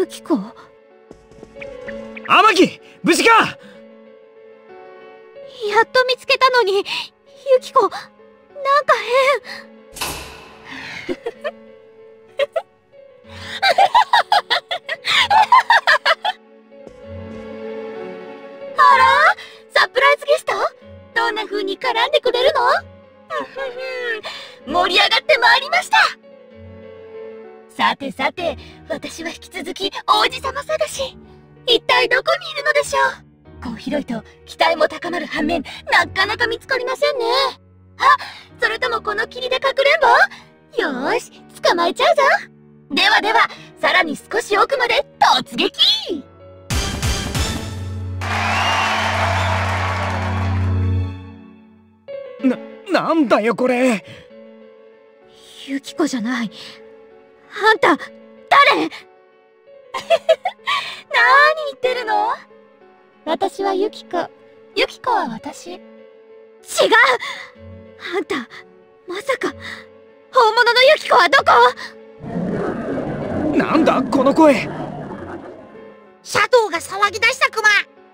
き子？ 天城、無事か？ やっと見つけたのに、ユキコ、なんか変。あら、サプライズゲスト？どんな風に絡んでくれるの？盛り上がってまいりました。さてさて、私は引き続き王子様探し。一体どこにいるのでしょう。こう広いと期待も高まる反面、なかなか見つかりませんね。あ、それともこの霧でかくれんぼ？よーし、捕まえちゃうぞ。ではでは、さらに少し奥まで突撃。 なんだよこれ。 ユキコじゃない。あんた、誰？何言ってるの？私はユキコ。ユキコは私。違う！あんた、まさか、本物のユキコはどこ？ なんだこの声。 シャドウが騒ぎ出したクマ。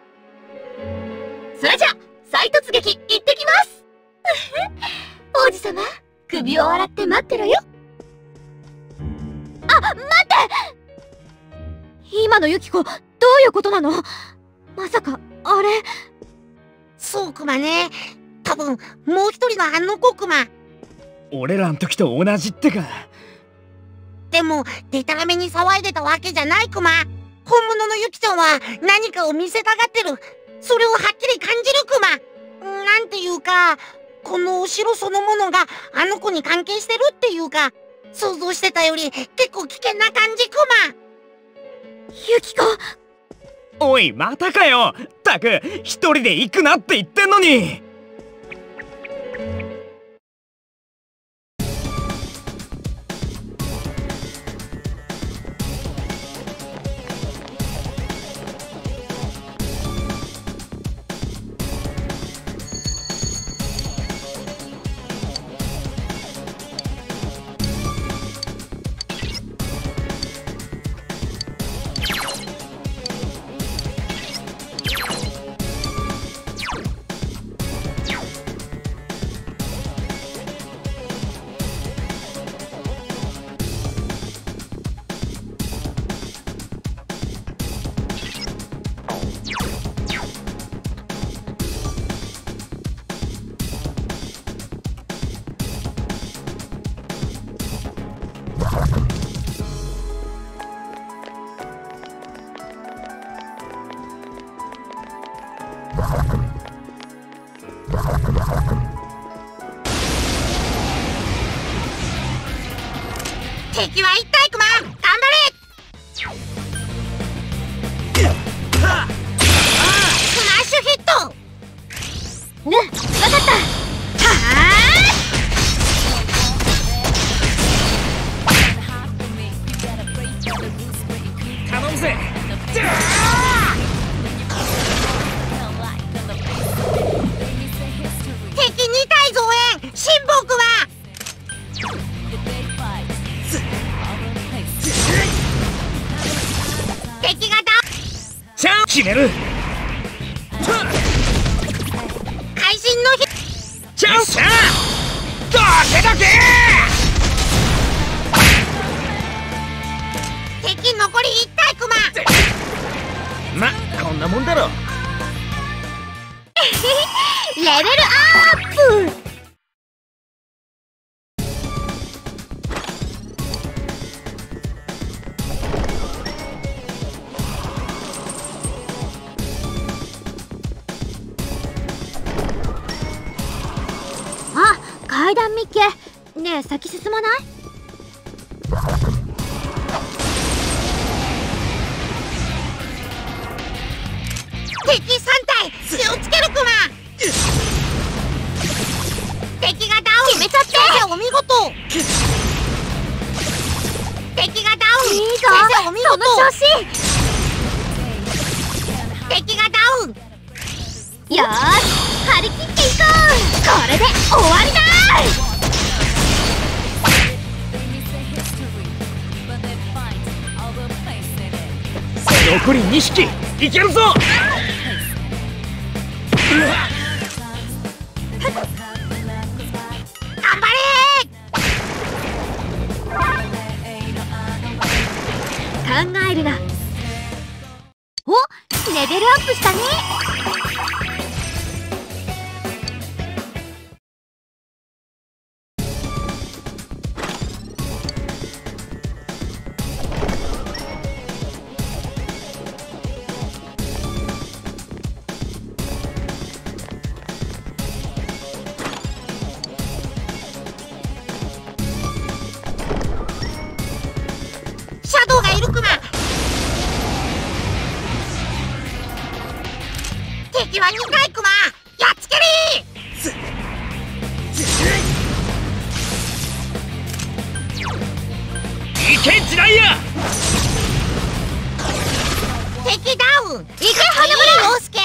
それじゃ、再突撃行ってきます。王子様、首を洗って待ってろよ。あ、待って！今のユキコ、どういうことなの？まさか、あれ。 そうクマね。多分、もう一人のあの子クマ。 俺らの時と同じってか。 でも、デタラメに騒いでたわけじゃないクマ。本物のユキちゃんは何かを見せたがってる。それをはっきり感じるクマ。なんていうか、このお城そのものがあの子に関係してるっていうか、想像してたより結構危険な感じクマ。 ユキコ。 おい、またかよ。ったく、一人で行くなって言ってんのに。 敵は一体クマ。頑張れ。スマッシュヒット。 わかった。 頼むぜ。 敵2体増援。神木は敵がチャン決める。 会心のヒチャンス。どけどけ。 敵残り1体クマ。 ま、こんなもんだろ。 レベルアップ。あ、階段見っけ。ねえ、先進まない？ 敵3体気をつけるクマ。敵がダウン。決めちゃって。先生お見事。敵がダウン。 いいぞ、 先生お見事。 その調子。 敵がダウン。 よーし、張り切っていこう。これで終わりだ。 残り2匹いけるぞ。 頑張れ考えるな。お、レベルアップしたね。 シャドウがいるクマ。敵は2体クマ。やっつけりいけジライア。 敵ダウン。いけ花村陽介。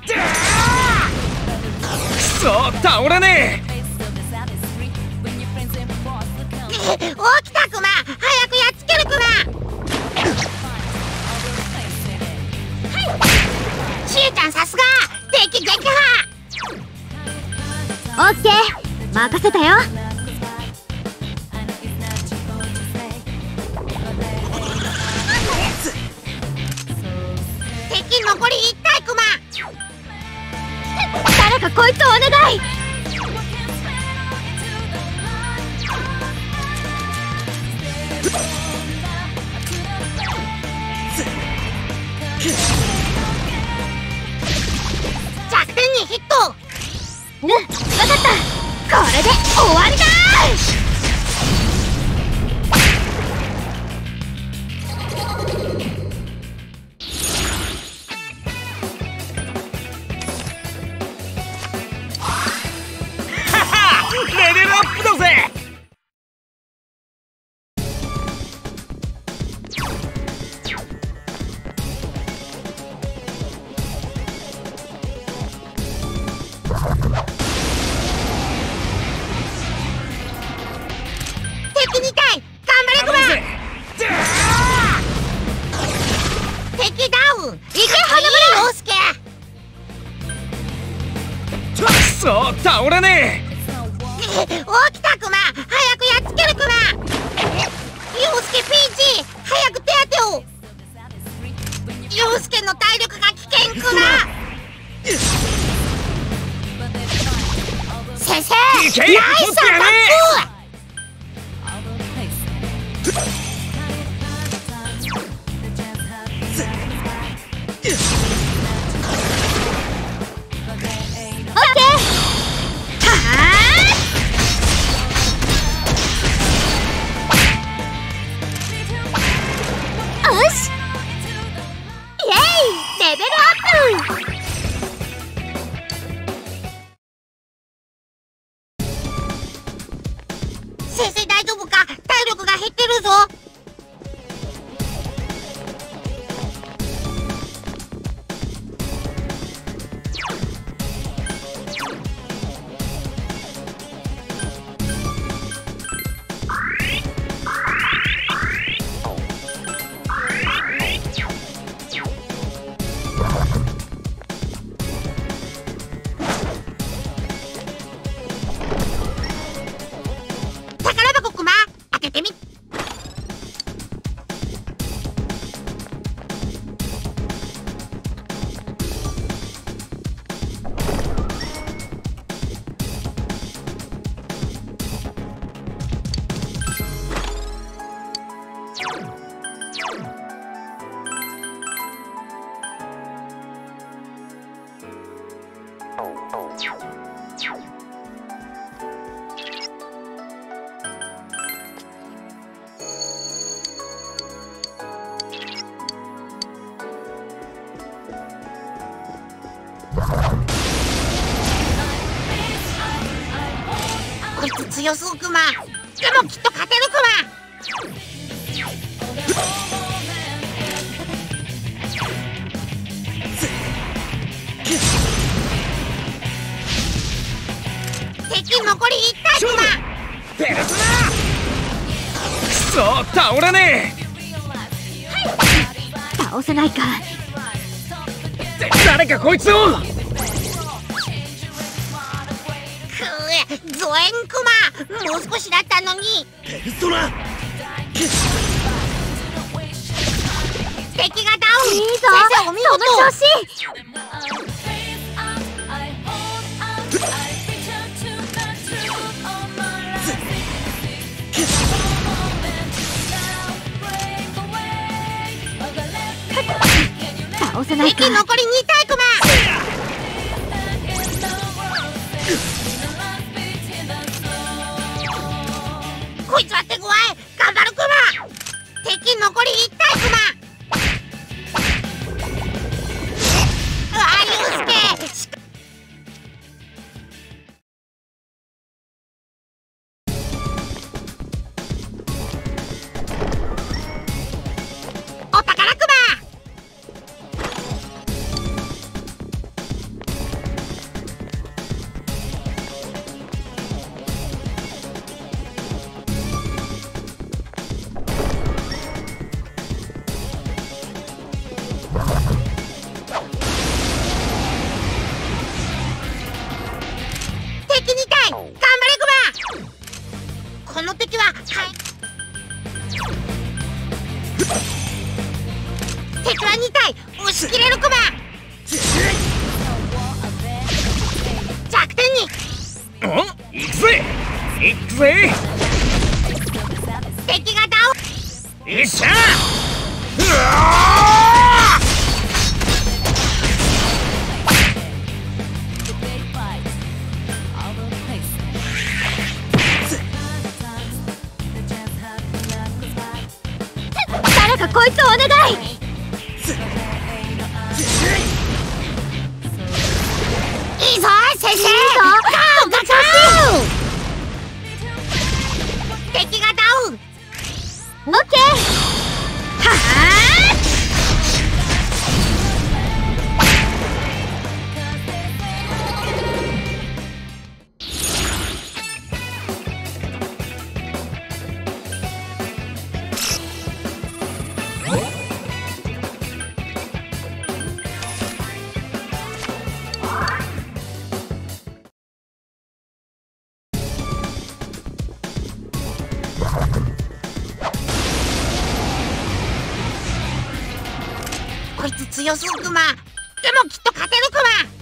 くそ倒れね起きたクマ。早くやっつけるクマ。しえちゃんさすが。敵撃破。 オッケー、任せたよ。 敵残り1体クマ。 誰かこいつをお願い。 弱点にヒット。 わかった。これで終わりだ。 レベルアップだぜ。 敵2体。頑張れクマ。敵ダウン。いけ花村陽介。 くそ倒れね起きたクマ。早くやっつけるクマ。陽介ピーチ。早く手当てを。陽介の体力が危険クマ。先生いけナイスアタッオッケー。はー。よし。イエイ、レベルアップ。 先生大丈夫か。体力が減ってるぞ。宝箱クマ。開けてみ。こいつ強そうクマ。でもきっと勝てるクマ。敵残り1体クマ。 ペルソナ。くそ倒れね倒倒せないか。 誰かこいつを。 ゾエンクマ、もう少しだったのに。 ペルソナ。 敵がダウン。 いいぞ、 先生お見事。 その調子。倒せないか。 敵残り2体クマ。こいつは手強い。頑張るクマ。敵残り1体クマ。うわユウスケ。お宝クマ。敵2体頑張れクマ。この敵は敵は2体押し切れるクマ。弱点に。 行くぜ行くぜ。 敵がダウン。 よっしゃ。 誰かこいつをお願い。 いいぞ先生。 いいぞ、その調子。 敵がダウン。 オッケー。 はあ。こいつ強そうクマ。でもきっと勝てるクマ。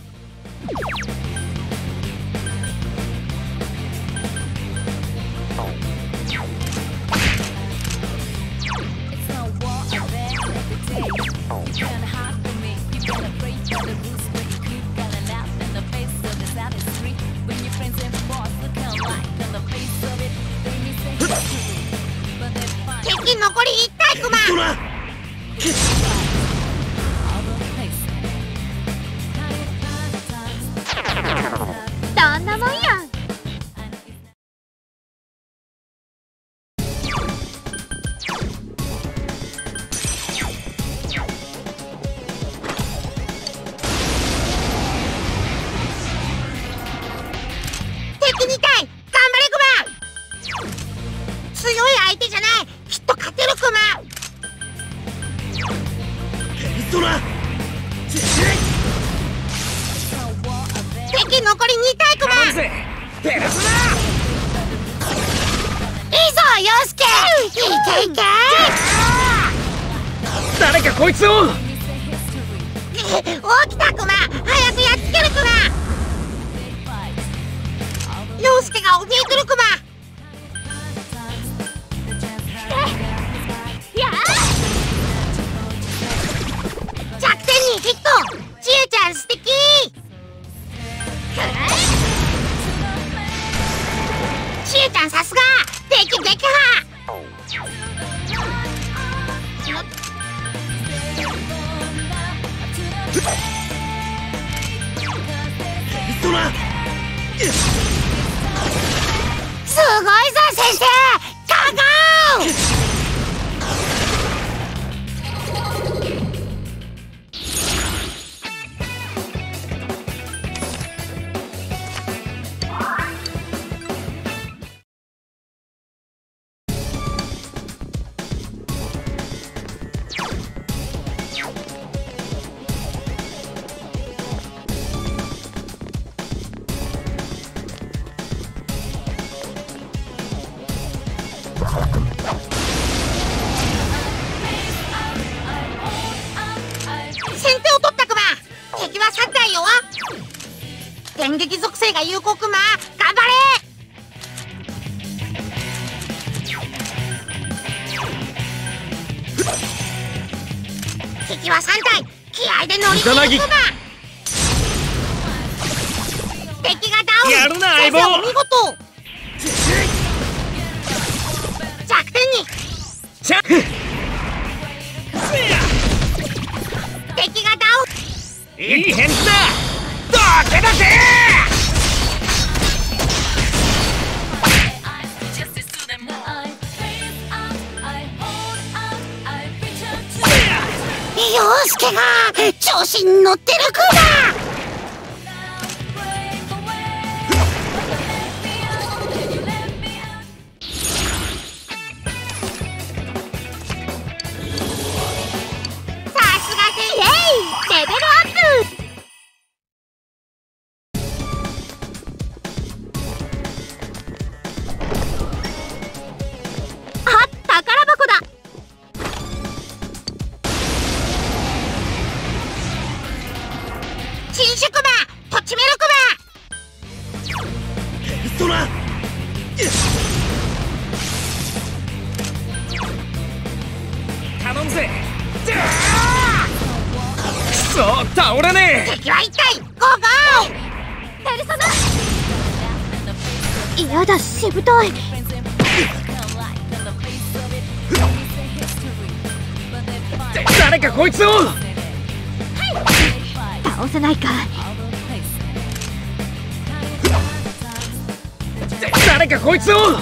敵残り1体クマ。 どんなもんや。 敵2体頑張れクマ。強い相手じゃない。きっと勝てるクマ。 ペルソナ。 敵残り2体クマ。 頼むぜペルソナ。 いいぞヨウスケ。いけいけ。 誰かこいつを。 起きたクマ。早くやっつけるクマ。ヨウスケが怯えてるクマ。弱点にヒット。ちえちゃん素敵。ちえちゃんさすが。敵撃破。 ペルソナ。 すごいぞ先生。カゴー。 先手を取ったクマ。敵は3体よ。電撃属性が有効クマ、頑張れ。敵は3体、気合で乗り切るクマ。敵がダウン。 やるな相棒。 お見事。弱点に。敵がダウン。 いい返事だ。どけだぜ。 陽介が調子に乗ってるクマ。さすが先生、レベルアップ。 あ、宝箱だ。 新種クマ、とちめるクそら。頼むぜ。くそ、倒れねマ。敵は1体、ゴーゴー。 ペルソナ。嫌だ、しぶとい。 誰かこいつを。 倒せないか。 誰かこいつを。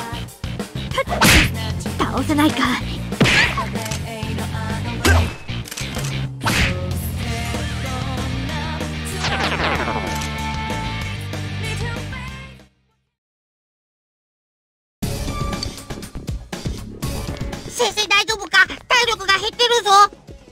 倒せないか。 先生大丈夫か。体力が減ってるぞ。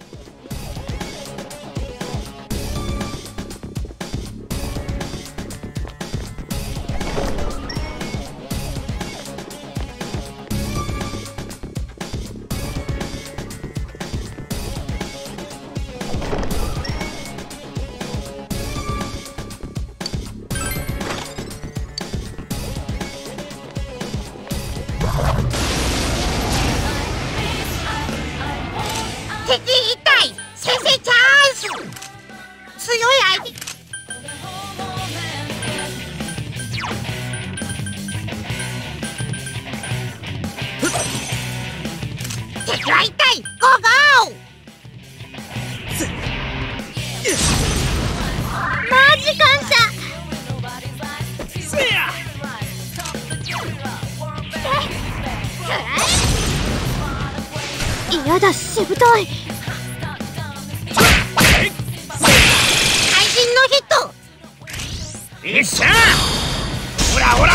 敵1体、先生チャンス。強い相手。敵は1体、ゴーゴー。 マジ感謝。嫌だ、しぶとい。 怪人のヒット。 よっしゃ。オラオラオラオラオラ。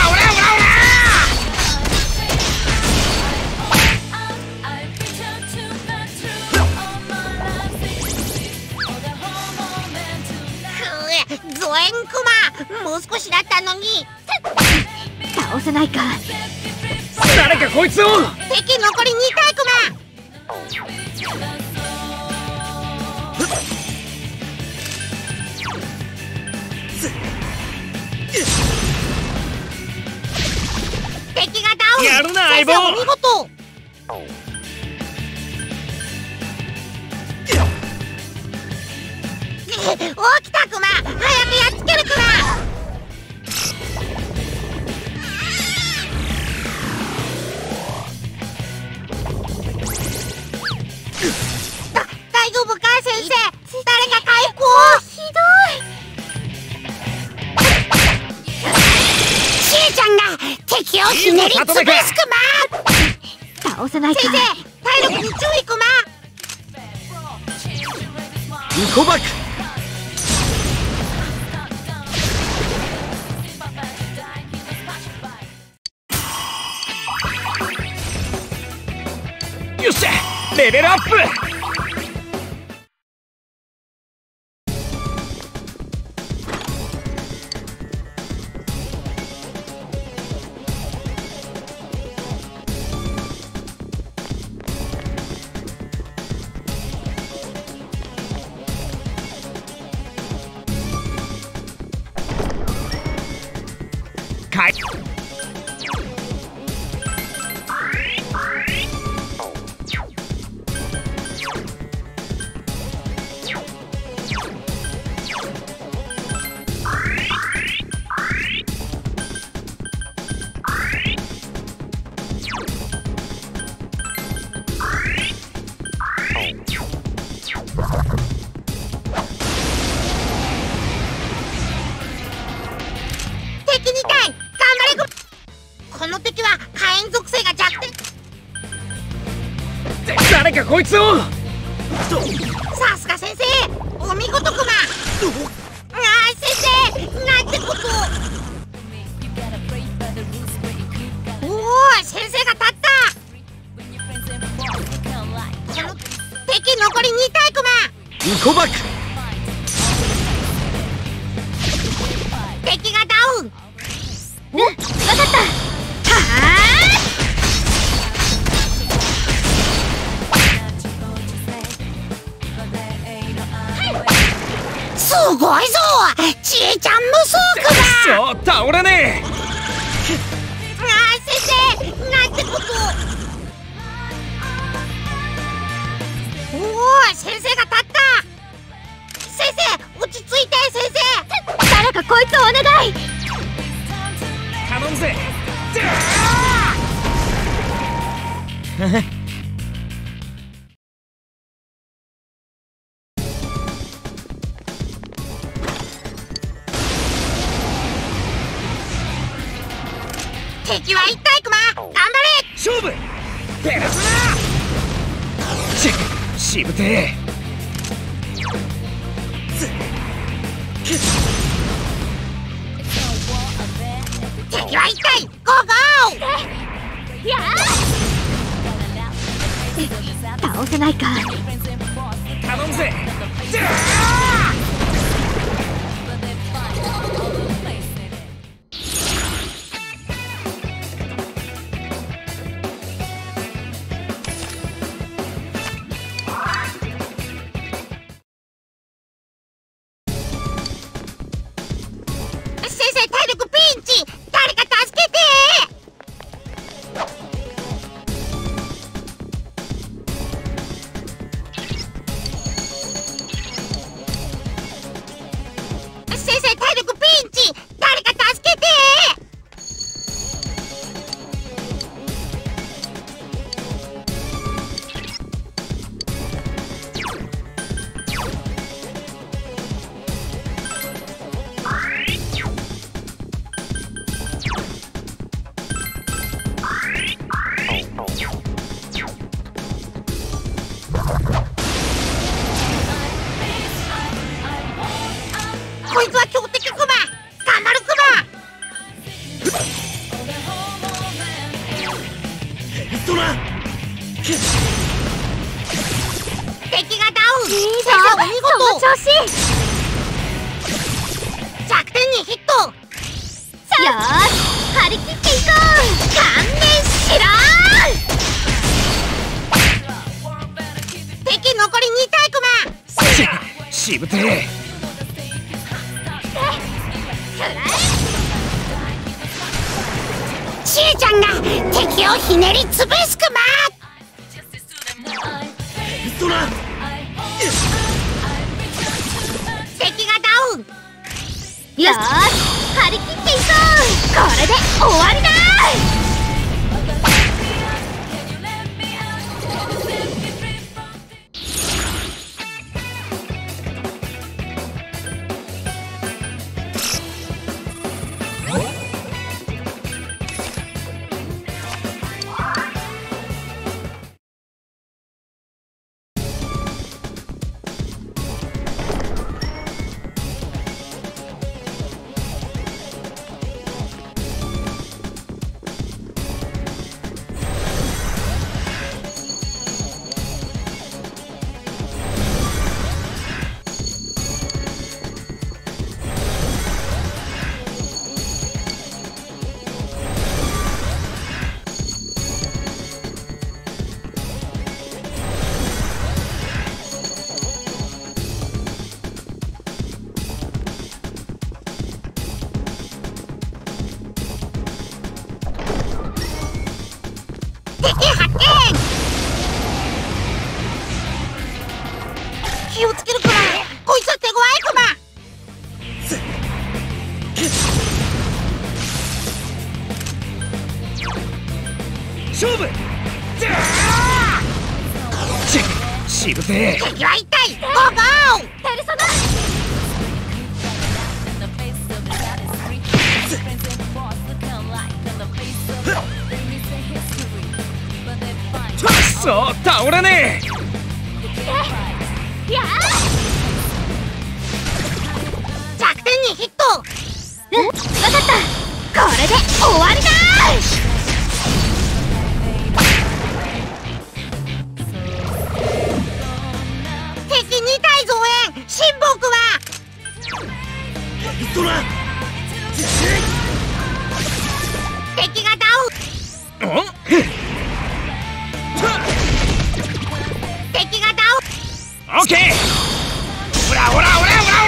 ゾエンクマ、もう少しだったのに。 倒せないか。 誰かこいつを。 敵残り2体クマ。敵がダウン。 やるな相棒。 先生お見事。起きたクマ、早くやっつけるクマ。大丈夫か先生。誰か回復を。 ひしーちゃんが敵をひねりつぶすクマ。 どい。倒せないか。 先生、体力に注意クマ。 ウコバク。よっしゃ、レベルアップ。 火炎属性が弱点。 誰かこいつを。 さすが先生、お見事クマ。先生、なんてこと。おお、先生が立った。敵残り2体クマ。 イコバック。 敵がダウン。 わかった。 すごいぞ、ちえちゃん無双クマ。 そう倒れねえ。 先生、なんてこと。おお、先生が立った。先生、落ち着いて。先生、 誰かこいつをお願い。 頼むぜ。 敵は1体クマ。頑張れ。 勝負。ペルソナ。しぶてえ。 敵は1体。ゴーゴー。 やあ、倒せないか。 頼むぜ。 先生、体力ピンチ。誰か助けて。先生、体力ピンチ。誰か助けて。こいつは強敵クマ。頑張るクマ。 トラ。 敵がダウン。 いいぞ、 先生、お見その事。 調子。 弱点にヒット。 よーし、張り切っていこう。 勘弁しろ。敵残り2体クマ。 しぶてえ。 ちえちゃんが敵をひねり潰すクマ。 トラ。 敵がダウン。 よーし、張り切っていこう。これで終わりだ。気をつけるクマ。こいつは手強いクマ。 勝負。しぶてえ。 敵は1体。ゴーゴー。 ペルソナ。 そう倒れねえ。 やあ、 弱点にヒット。 うん、わかった。これで終わりだ。 敵2体増援。親睦はトラ敵がダウン。敵がダウン。 オッケー。ほらほらほらほらほら。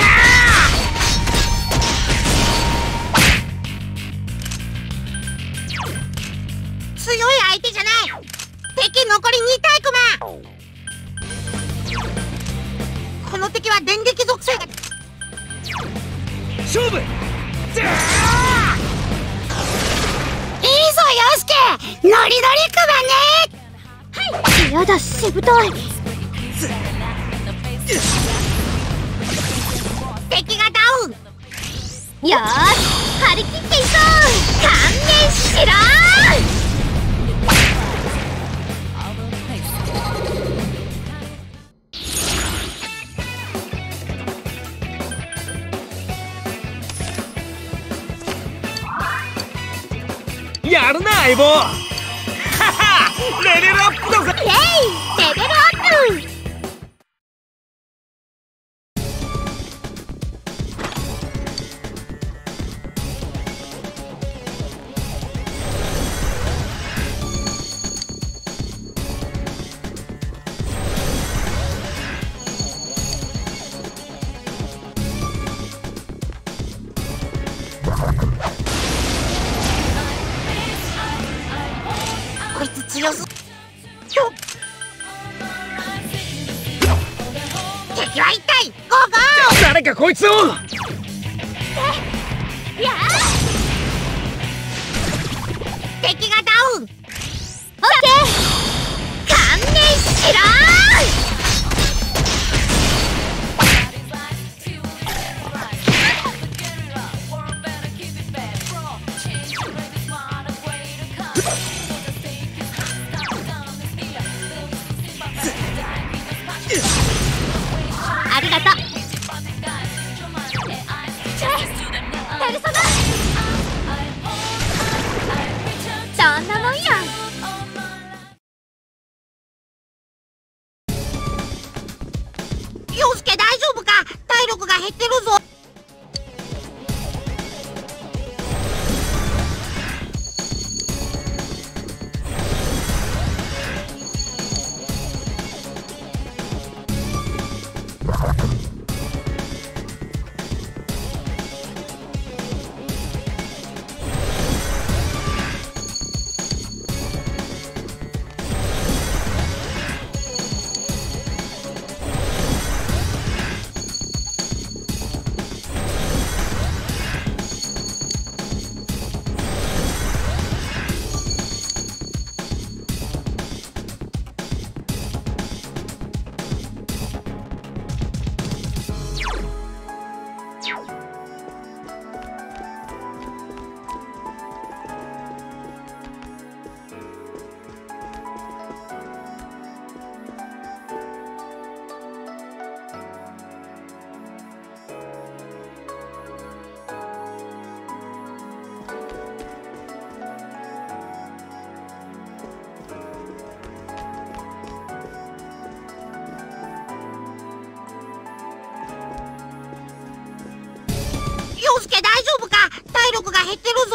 強い相手じゃない。敵残り2体クマ。この敵は電撃属性が。 勝負。 いいぞ陽介、ノリノリクマね。 はい、やだ、しぶとい。 敵がダウン。 よーし、張り切っていこう。勘弁しろー。やるな相棒。はは、レベルアップだぜ。 イエイ、レベルアップ。 こいつ強す。敵は1体。ゴーゴー。 誰かこいつを。 やあ、 敵がダウン。 オッケー。勘弁しろありがとう。ペルソナ、そんなもんや。 陽介大丈夫か。体力が減ってるぞ。陽介大丈夫か。体力が減ってるぞ。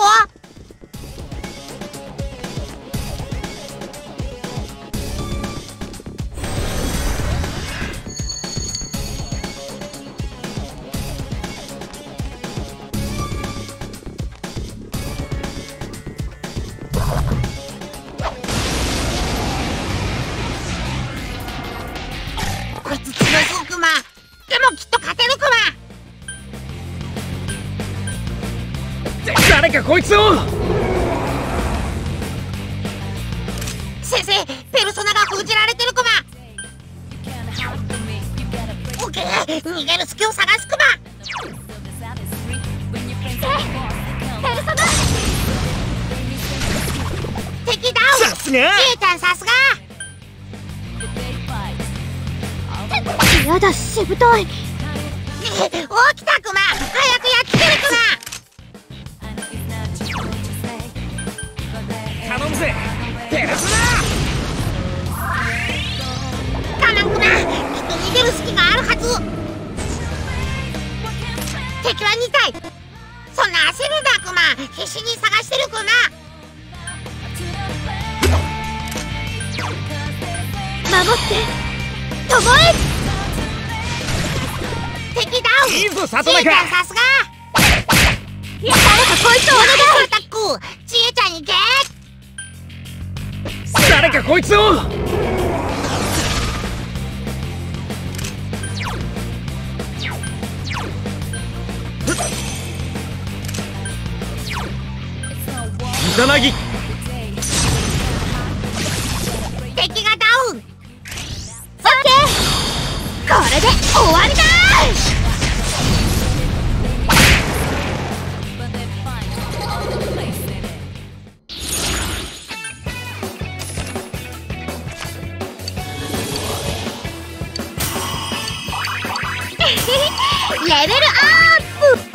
こいつ強そうクマ。でもきっと勝てるクマ。 誰かこいつを。 先生、ペルソナが封じられてるクマ。オッケー、逃げる隙を探すクマ。 ペルソナ、 敵ダウン。 さすが。 じいちゃんさすが。 やだ、しぶとい。 起きたクマ、早くやっつけるクマ。 頼むぜペルソナ。 カナンクマ、きっと逃げる隙があるはず。敵は2体。そんな焦るなクマ、必死に探してるクマ。 守って巴。 敵ダウン。 いいぞ里ちえちゃん中。 さすが。 誰かこいつをお願い。 アタック、ちえちゃんにゲ誰かこいつを。イザナギ。 敵がダウン。 オッケー、これで終わりだ。レベルアップ。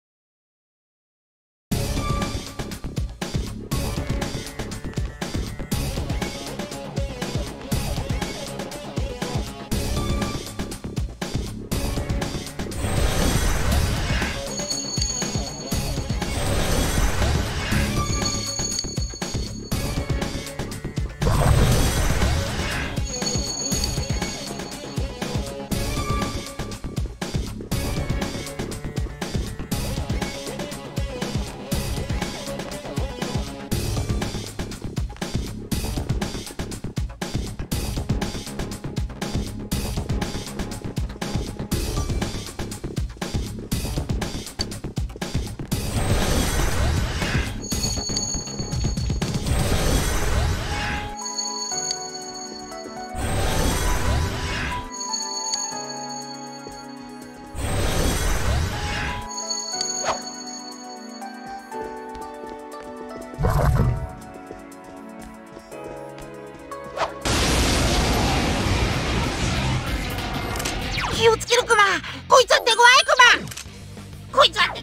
気をつけるクマ。こいつは手強いクマ。こいつは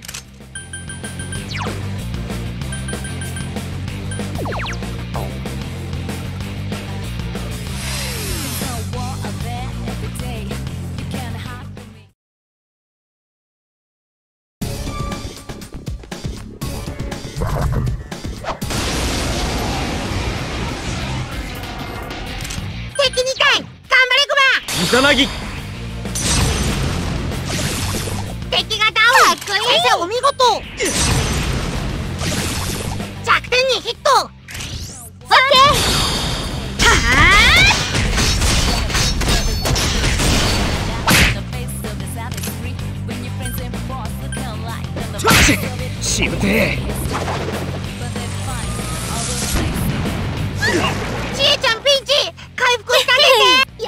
敵2体。頑張れクマ。 イザナギ。 敵がダウン。先生お見事。弱点にヒット。 オッケー。はあ。しぶてえ。 ちえちゃんピンチ。回復してあげて。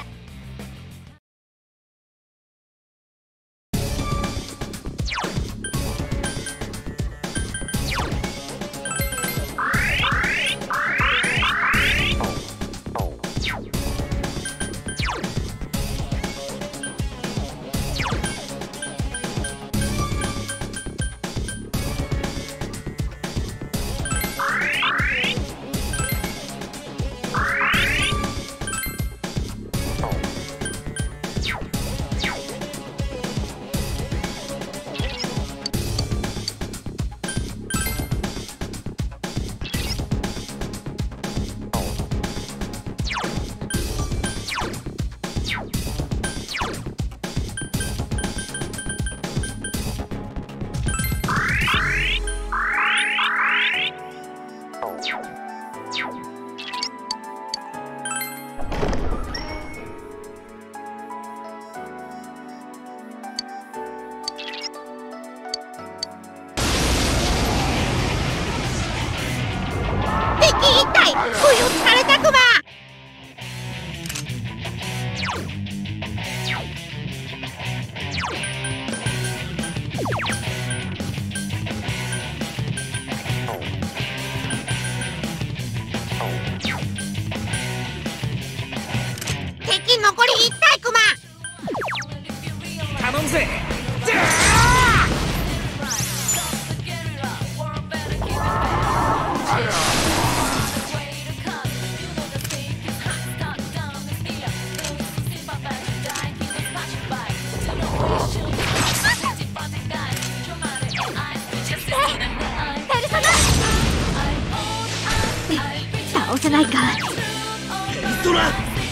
トラ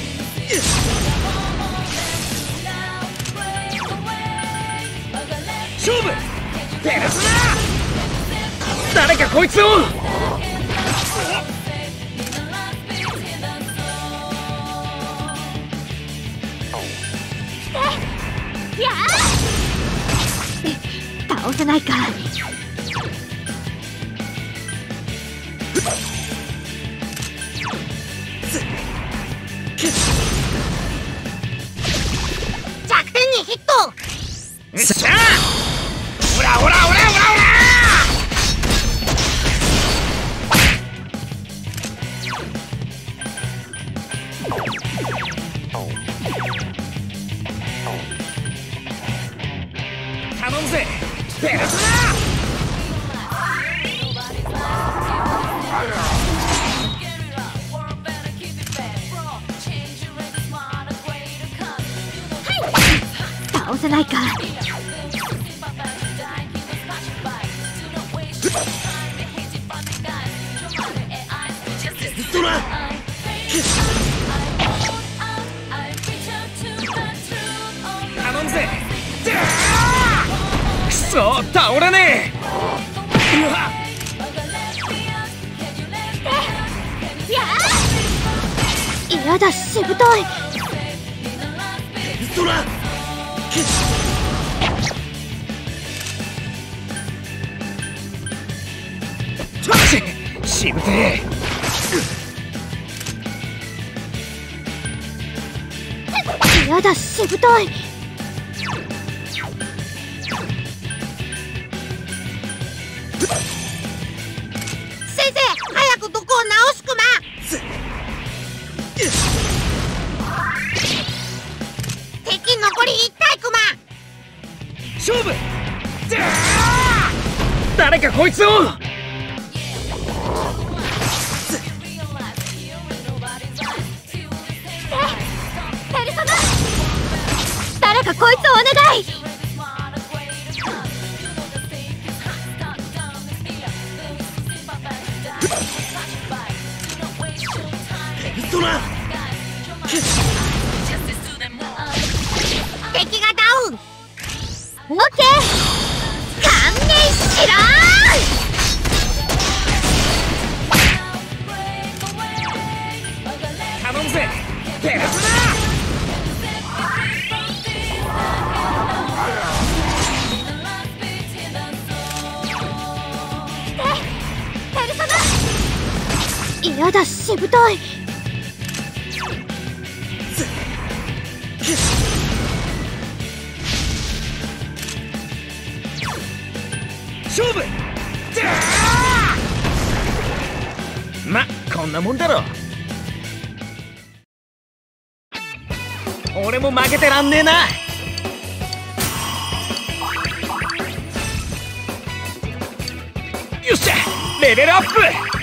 勝負ペルソナ誰かこいつをやあ倒せないか。 弱点にヒット。 よっしゃオラオラオラオラオラ頼むぜペルソナ倒せないか。 トラ頼むぜくそ倒れねえうわやだしぶとい。 トラしぶてえやだしぶとい。 先生早く毒を治すクマ。敵残り1体クマ。 勝負誰かこいつをペルソナ誰かこいつをお願い。 トラ敵がダウン。 オッケー観念しろ頼むぜペルソペルソナやだしぶとい。 勝負ま、こんなもんだろ。俺も負けてらんねえな。よっしゃレベルアップ。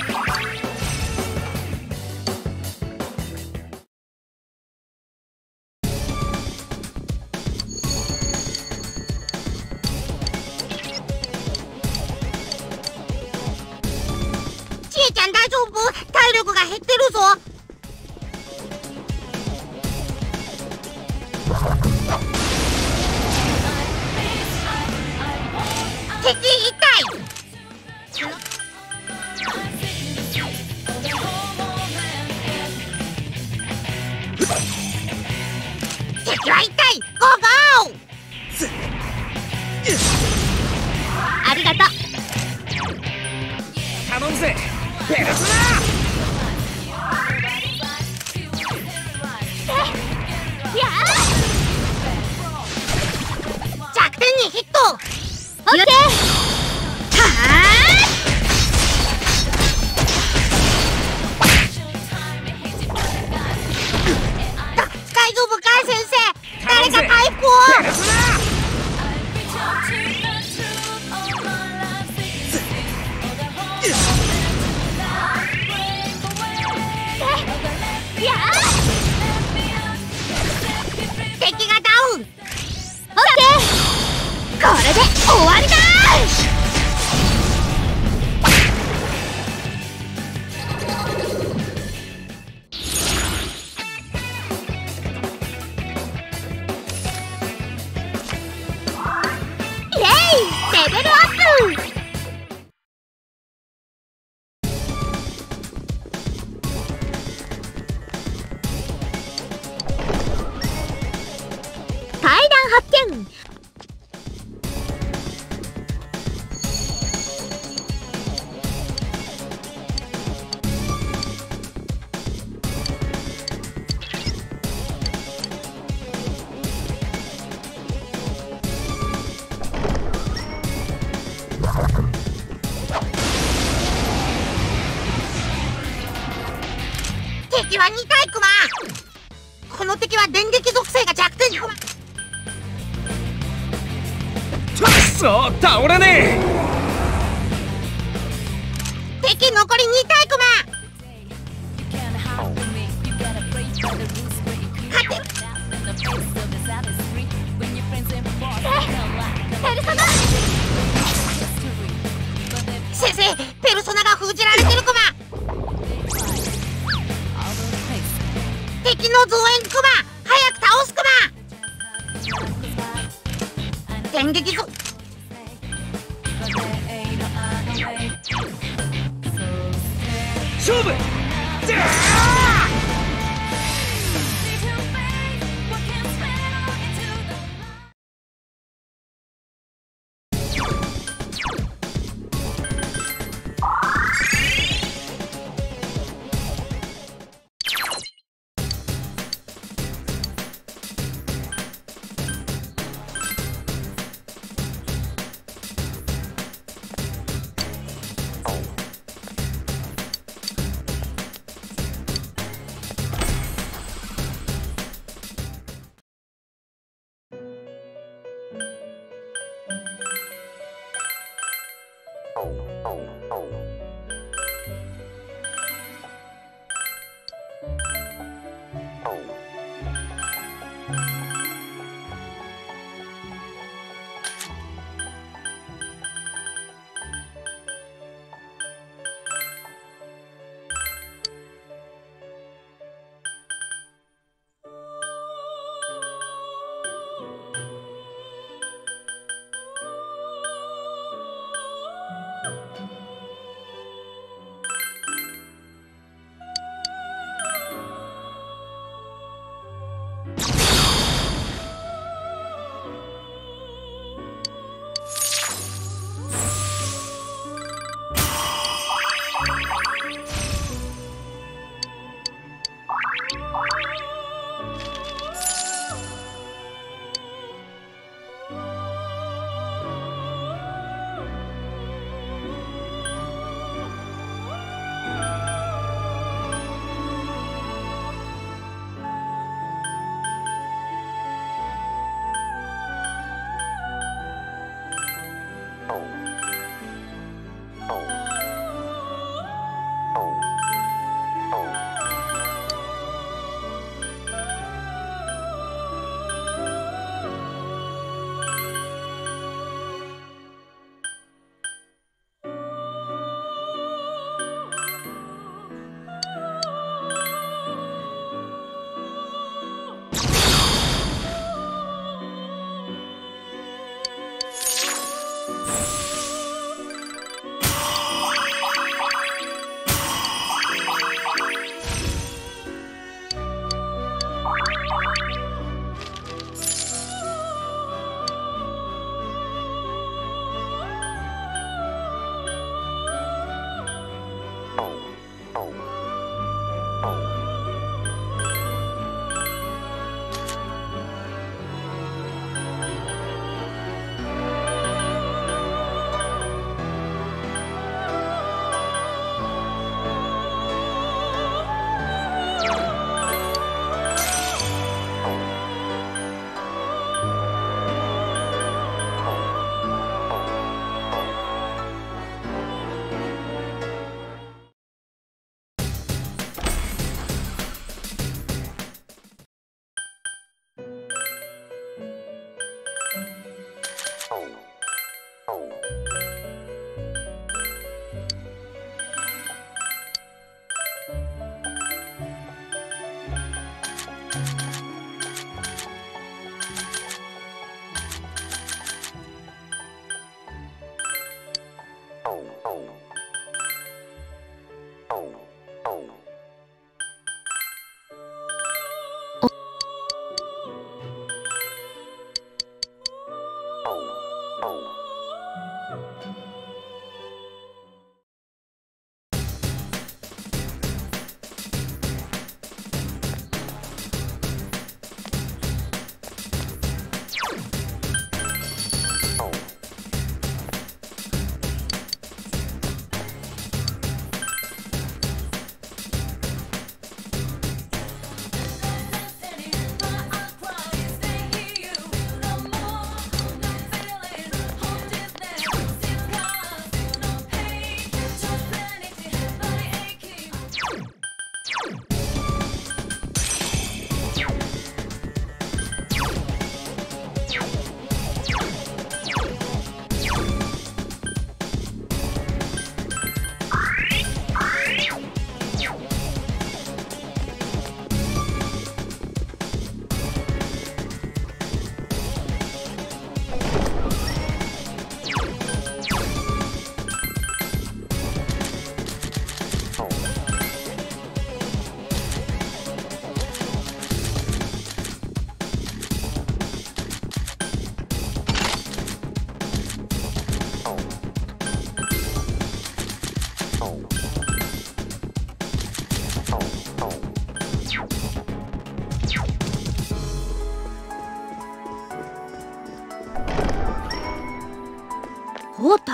ちえちゃん大丈夫？体力が減ってるぞ。敵1体。敵は1体。ゴーゴー。 ありがとう。 頼むぜペルソや弱点にヒット。 オッケー大丈夫か先生。誰か回復を。 ペルソナ敵がダウン。 オッケーこれで終わりだ。 発見。 敵は2体クマ。この敵は電撃属性が弱点クマ。 そう倒れね敵残り2体クマ。勝て。 ペルソナ。 先生、ペルソナが封じられてるクマ。敵の増援クマ、早く倒すクマ。電撃属勝負。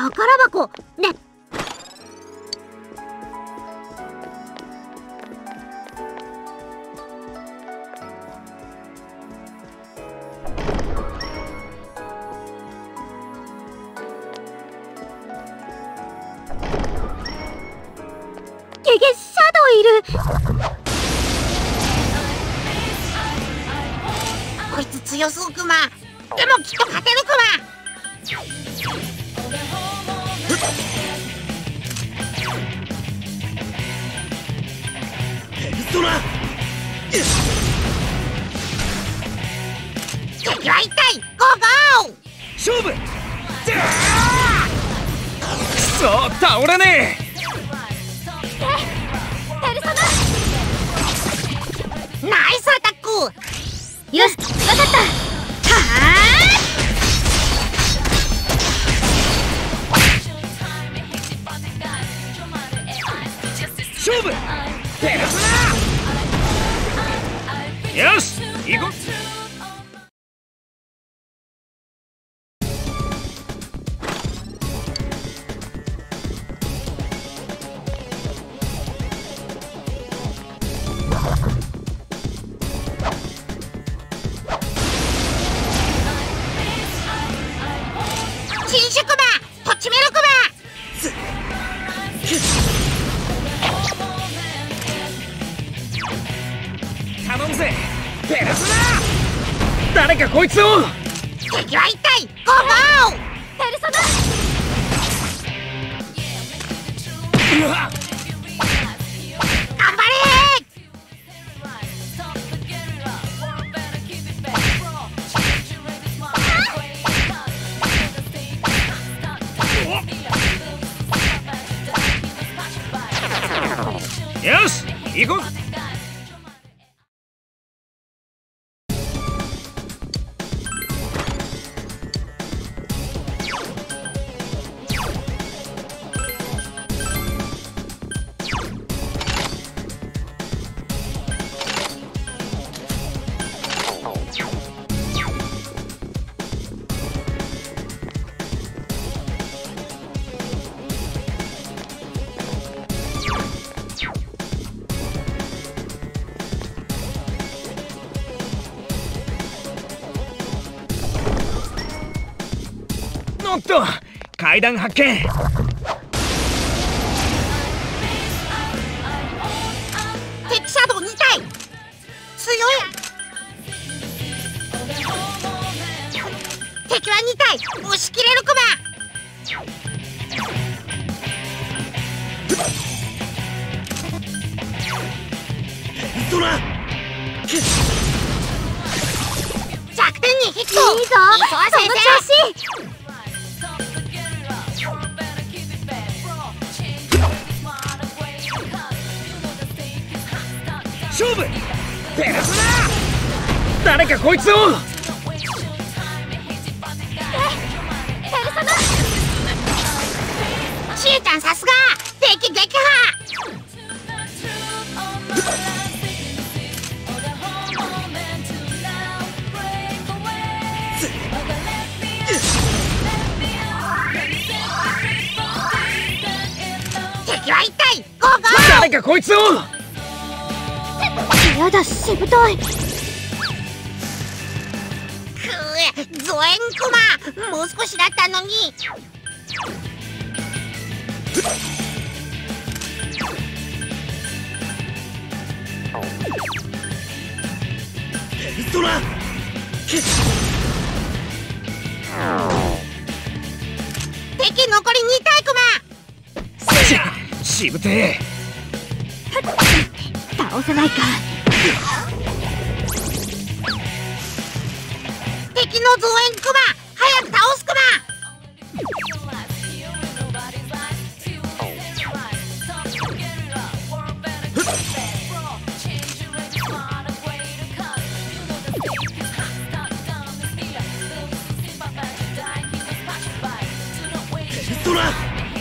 宝箱ね。ゲゲシャドウいる。 こいつ強そうクマ。でもきっと勝てるクマ。 ペルソナ。 敵は一体ゴーゴー。 勝負。くそ、倒れねえ。 ペルソナ。 ナイスアタック。 よし、わかった。 勝負。ペルソナ。よし、行こう。 新種クマ、とちめるクマ。 頼むぜ、ペルソナ。誰かこいつを。 敵は一体ゴーゴー。 ペルソナ。 うわっ、 頑張れよし、行こう。おっと、階段発見。 敵シャドウ2体。強い。敵は2体。押し切れるクマ。 ドラ。 弱点にヒット。 いいぞ、 いいぞその調子。 勝負。ペルソナ。誰かこいつを。 ペルソナ。 ちえちゃんさすが。敵撃破。敵は一体ゴーゴー。 誰かこいつを。 やだ、しぶとい。 くぅ、ゾエンクマ。もう少しだったのに。 ペルソナ。 敵残り2体クマ。 しぶてえ。 倒せないか。 敵の増援クマ。早く倒すクマ。 ドラ。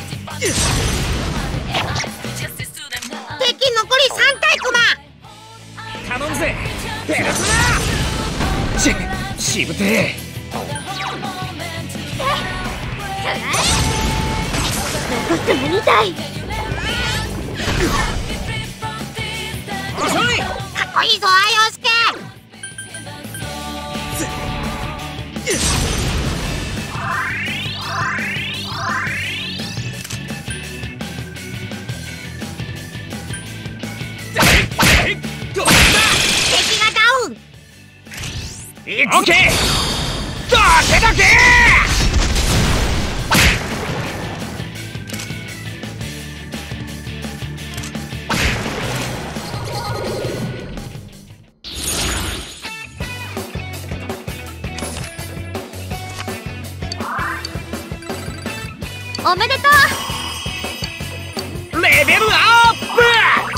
敵残り3体クマ。 頼むぜ、ペルソナ。しぶてえ。 残っても2体。 遅い。 かっこいいぞ陽介。敵がダウン。 オッケー。どけどけ。 おめでとう。 レベルアップ。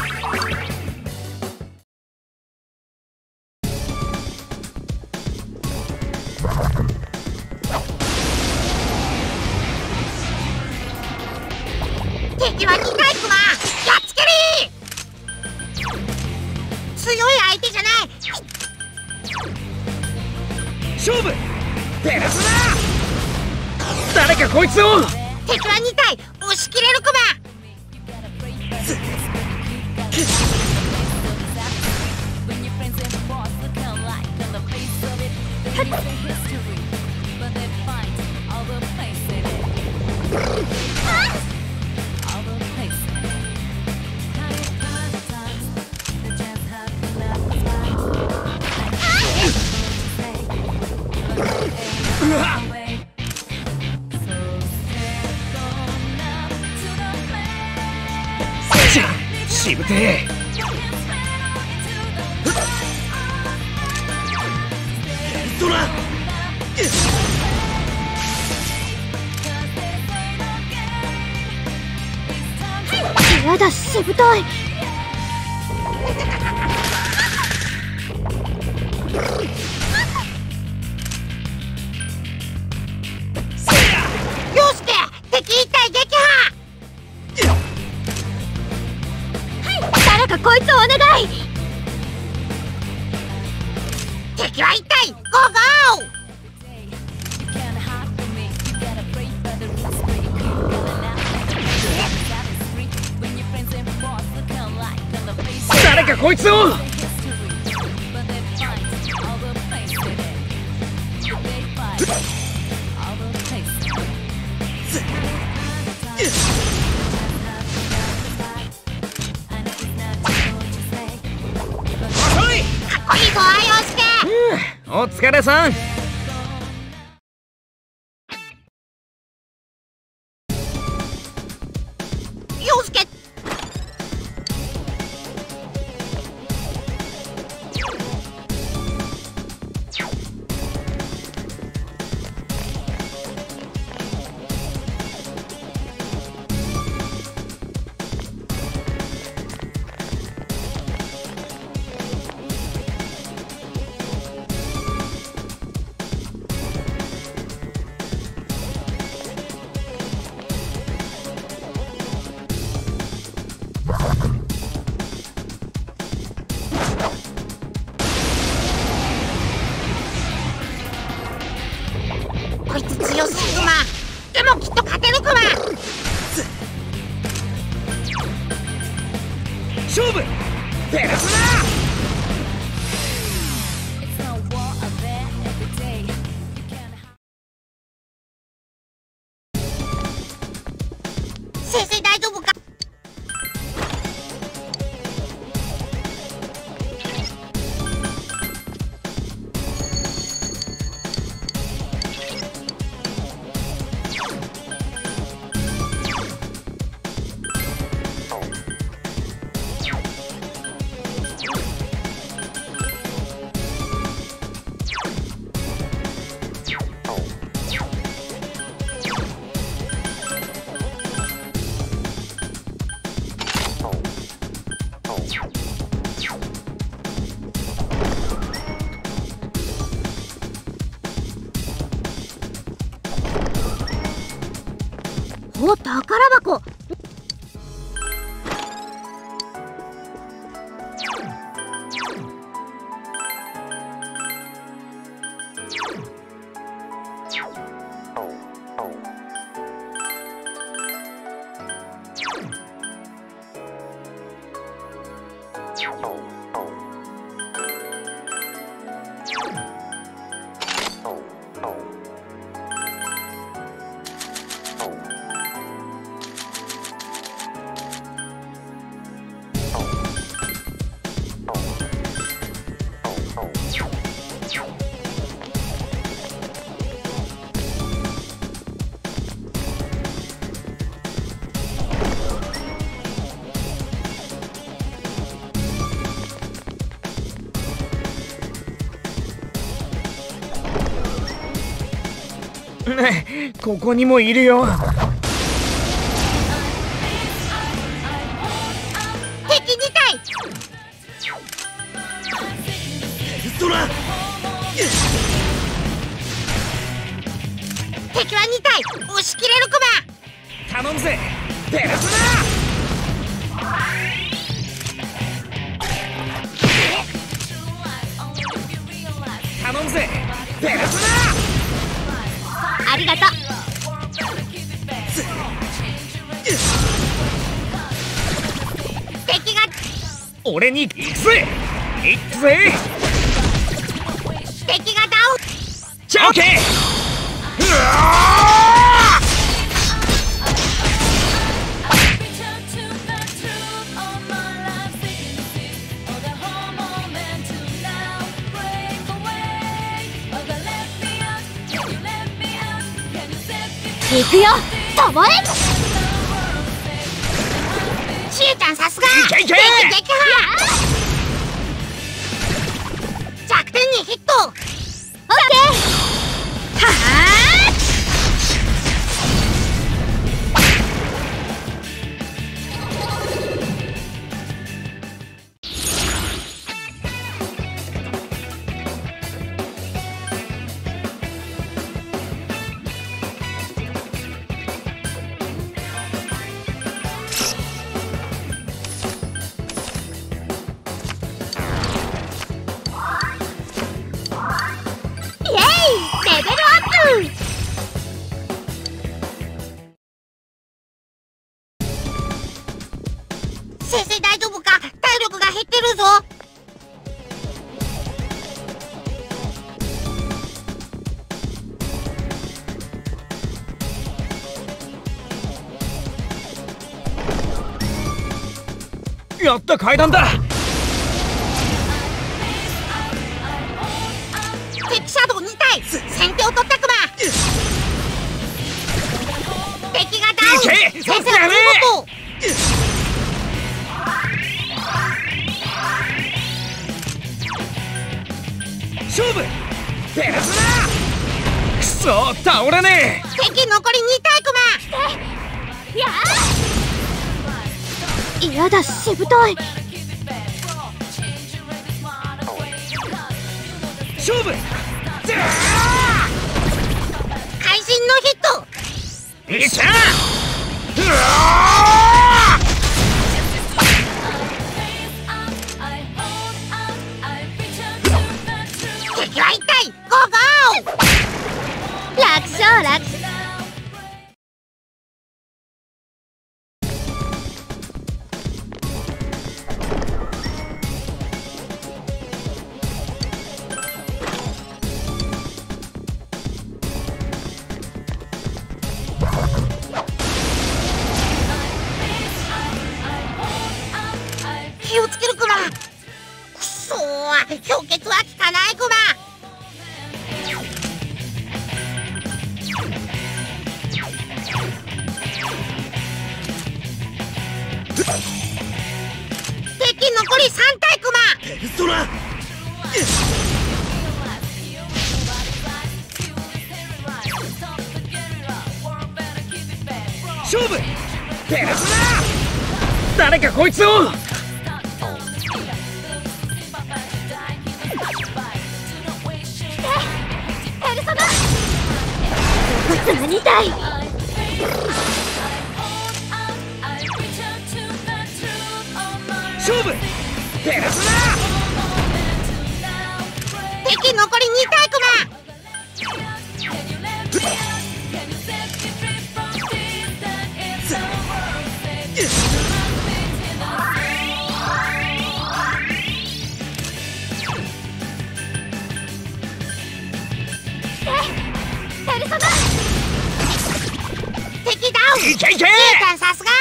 敵は2体クマ。やっつけりー。強い相手じゃない。 勝負。ペルソナ。誰かこいつを。 敵は2体押し切れるクマ。 しぶてえ。ドラ。 やだ、しぶとい。 陽介、敵1体撃破。 誰かこいつをお願い。 敵は1体ゴーゴー。 誰かこいつを。 かっこいいぞ陽介。 お疲れさん。 陽介。こいつ強すぎクマ。でもきっと勝てるクマ。 勝負。ペルソナ。 先生大丈夫か。 お、宝箱。 ここにもいるよ。 敵2体。 そら敵は2体。押し切れるクマ。 頼むぜペルソナ。頼むぜペルソありがとう。 敵が。 俺に行くぜ行くぜ。 敵がダウン。 じゃあオッケー。うわ行くよともえ。 しえちゃんさすが。 いけいけ撃破。弱点にヒット。 オッケー。はあ。イエイレベルアップ。 先生大丈夫か。体力が減ってるぞ。 やった階段だ。 敵シャドウ2体。先手を取ったクマ。敵がダウン。 いけ先生やべえ見事。 勝負ペルソナ。くそ倒れね敵残り2体クやあ。やだしぶとい。 え。勝負じゃマ。会心のヒット。 あいっしゃ。うわ敵は1体。ゴーゴー。 楽勝楽勝。 気をつけるクマ。くそー、氷結は効かないクマ。敵残り3体クマ。 ペルソナ。勝負ペルソナ。誰かこいつを。 ペルソナ。2体。 勝負ペルソナ。 敵残り2体クマ。 ペルソナ。 敵ダウン。 いけいけ。 しえちゃんさすが。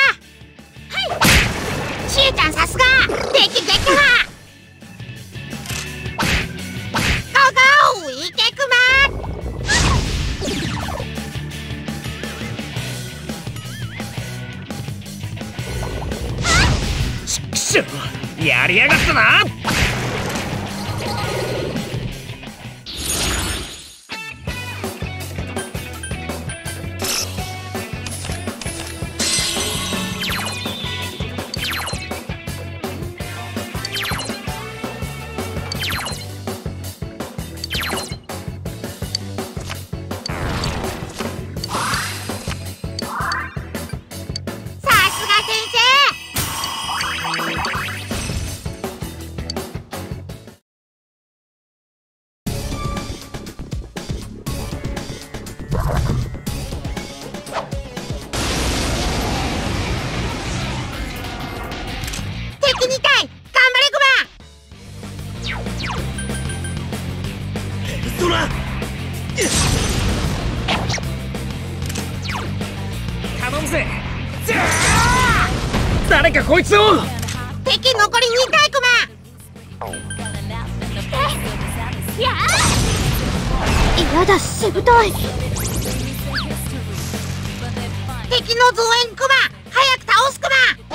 しえちゃんさすが。敵撃破。ゴーゴー。いけクマ。 ちくしょうやりやがったな。 頼むぜ。誰かこいつを。 敵残り2体クマ。 やだ、しぶとい。 敵の増援クマ、早く倒すクマ。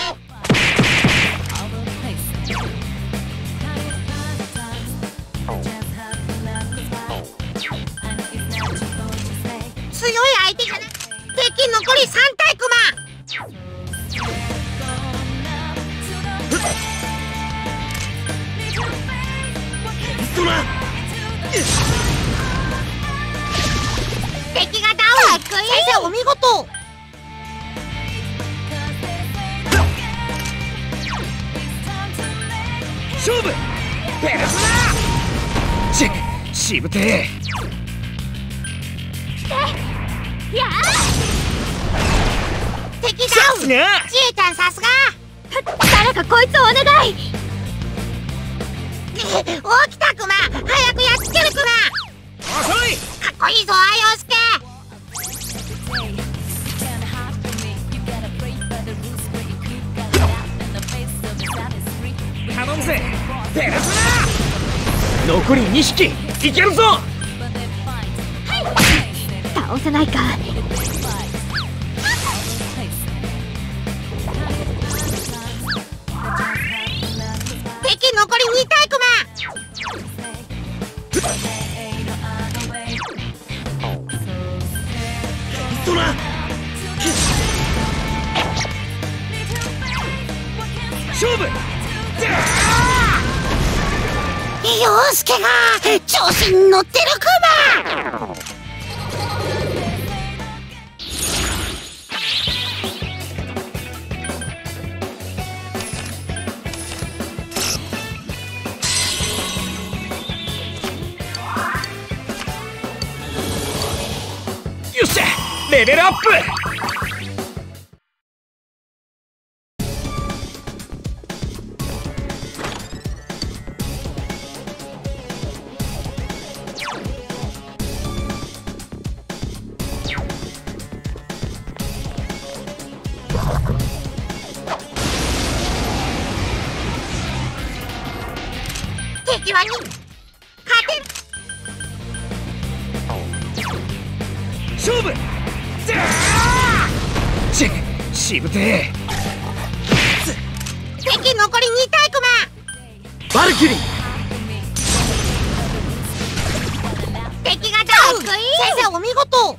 強い相手じゃなく、敵残り3体クマ。敵がダウン。先生お見事。 勝負。ペルソナ。しぶてえ。 敵ダウン。じいちゃんさすが。 誰かこいつをお願い。 起きたクマ、早くやっつけるクマ。 遅い。 かっこいいぞアヨスケ。 頼むぜペルソナ。残り2匹いけるぞ。 倒せないか。 敵残り2体クマ。 トラ。勝負。 陽介が調子に乗ってるクマ。 よっしゃ、レベルアップ。 敵はに勝てる。 勝負。しぶてえ。 敵残り2体クマ。 バルキリー。 敵がダウン。先生お見事。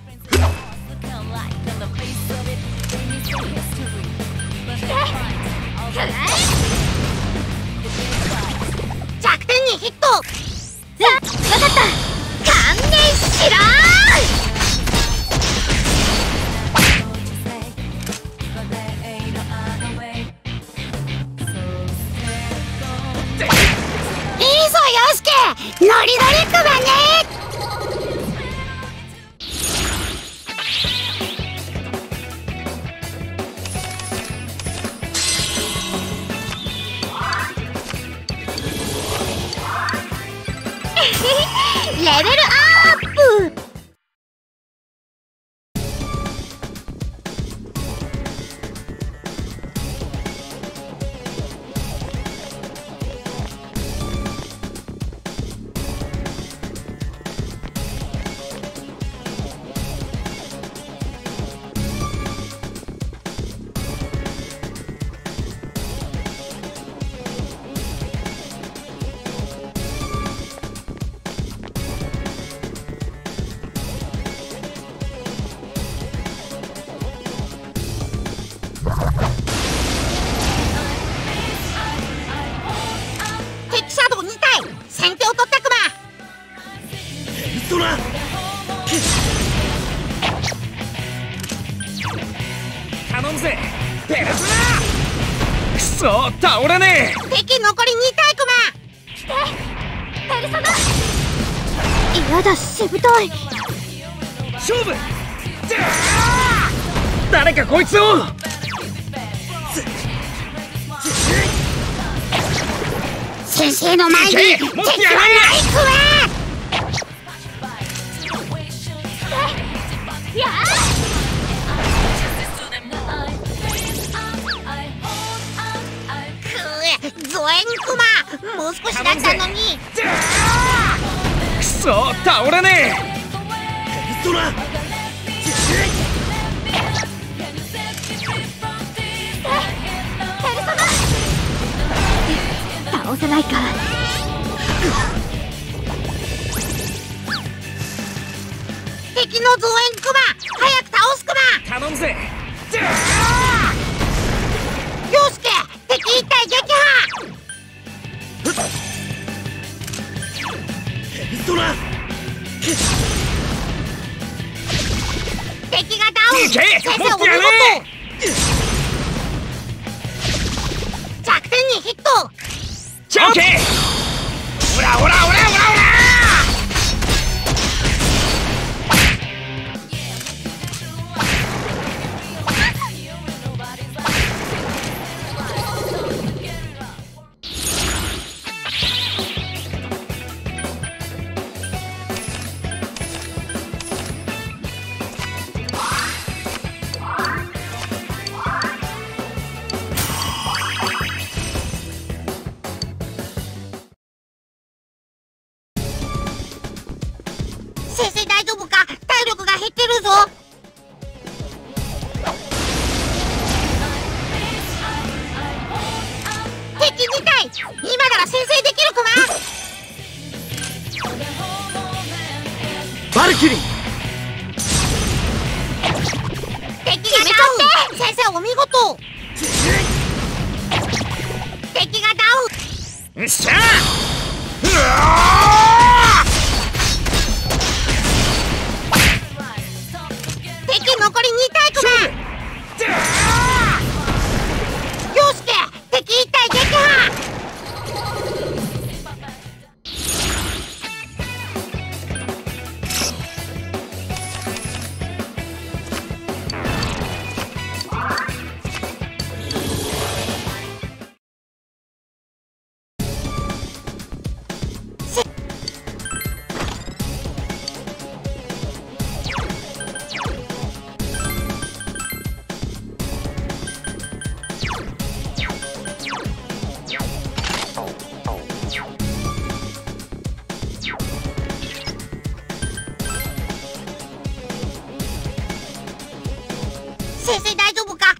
弱点にヒット。 わかった。観念しろいいぞ陽介、ノリノリクマね。 レベルアップ。 トラ頼むぜペルソナ。くそ倒れねえ。 敵残り2体ク来てペルソナ。嫌だしぶとい。 勝負。誰かこいつを。 先生の前に敵はないクマ。 やあゾエンクマ、もう少しだったのに。 くそ倒れねえ。ペルソナ。 倒せないか。 敵の増援クマ、早く倒すクマ。 頼むぜ。 陽介、敵一体撃破。 ペルソナ。 敵がダウン。 いけ先生お見もっとやれ。 事。弱点にヒット。 オッケー。オラオラオラオラオラ。 先生大丈夫か。体力が減ってるぞ。敵2体、今なら先制できるクマ。 バルキリー。 敵がダウン。先生お見事。敵がダウン。 よっしゃ。うわ敵残り2体クマ。陽介、敵1体撃破。先生大丈夫か。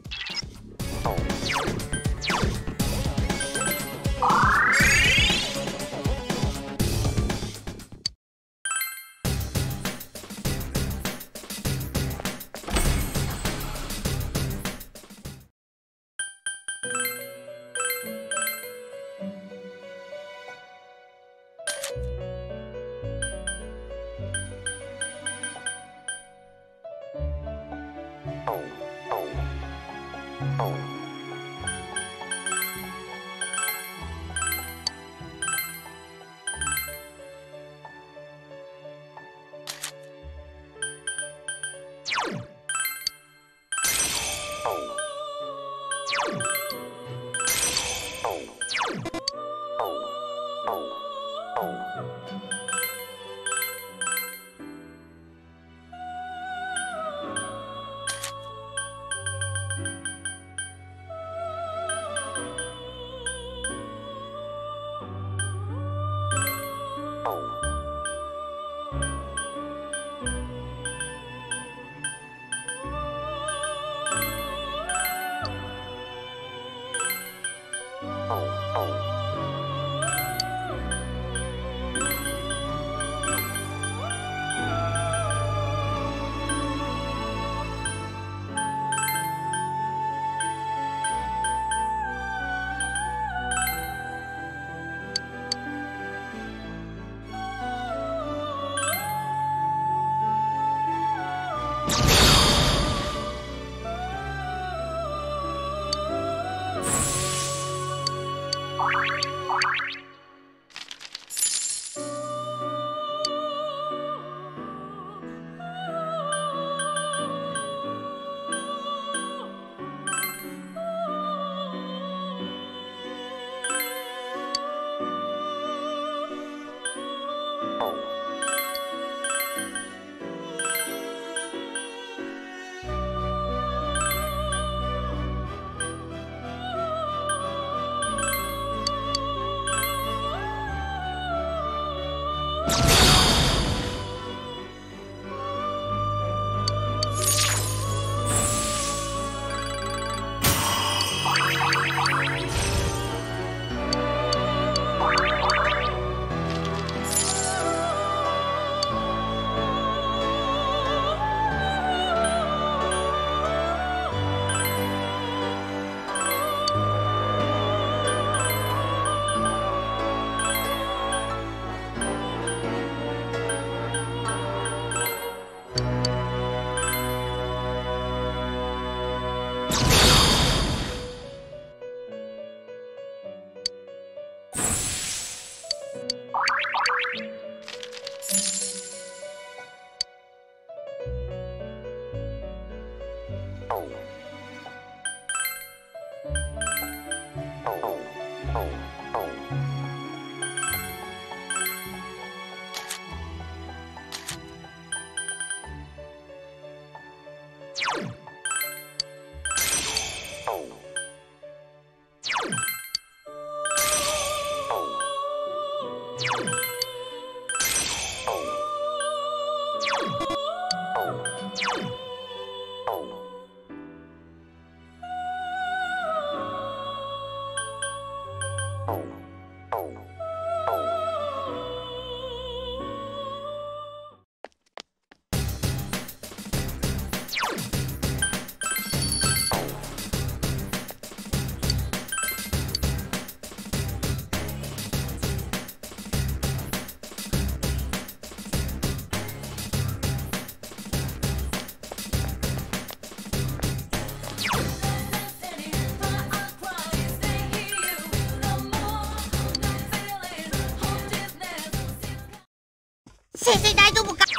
先生大丈夫か？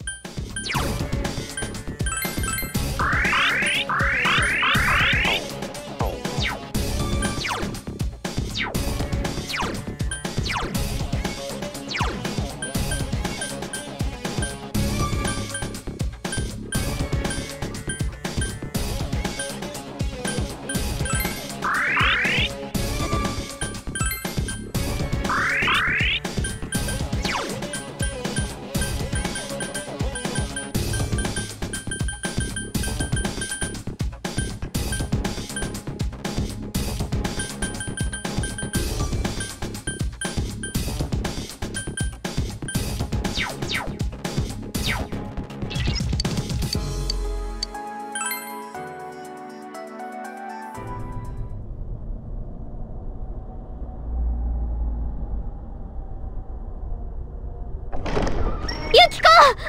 ユキコ！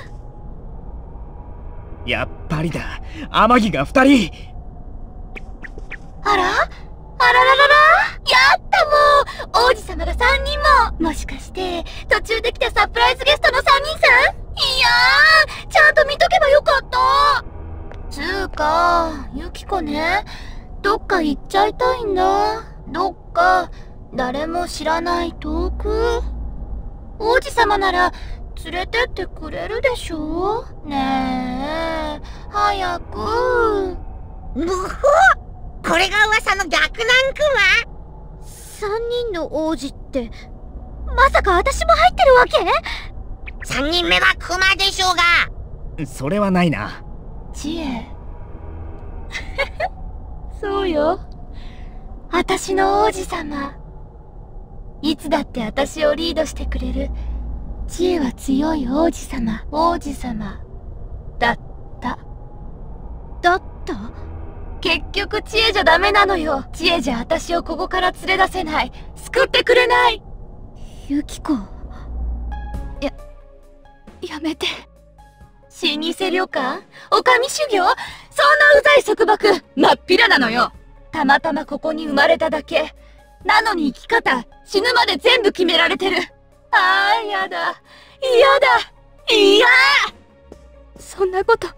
やっぱりだ、天城が2人。 あら？あらららら？やったもう！王子様が3人も！もしかして、途中で来たサプライズゲストの3人さん？いやー、ちゃんと見とけばよかった！つーか、ユキコね、どっか行っちゃいたいんだ。どっか、誰も知らない遠く。王子様なら、連れてってくれるでしょ？ねえ、早く。 むほ！これが噂の逆なんくま。 3人の王子って、まさか私も入ってるわけ ？3人目はクマでしょうが。 それはないな。 知恵。そうよ。私の王子様。いつだって私をリードしてくれる。知恵は強い王子様。王子様。だった。だった？結局知恵じゃダメなのよ。知恵じゃ私をここから連れ出せない。救ってくれない。ユキコ。やめて。老舗旅館？お上修行？そんなうざい束縛、まっぴらなのよ。たまたまここに生まれただけ。なのに生き方、死ぬまで全部決められてる。ああ、やだ。嫌だ。嫌！そんなこと、ない。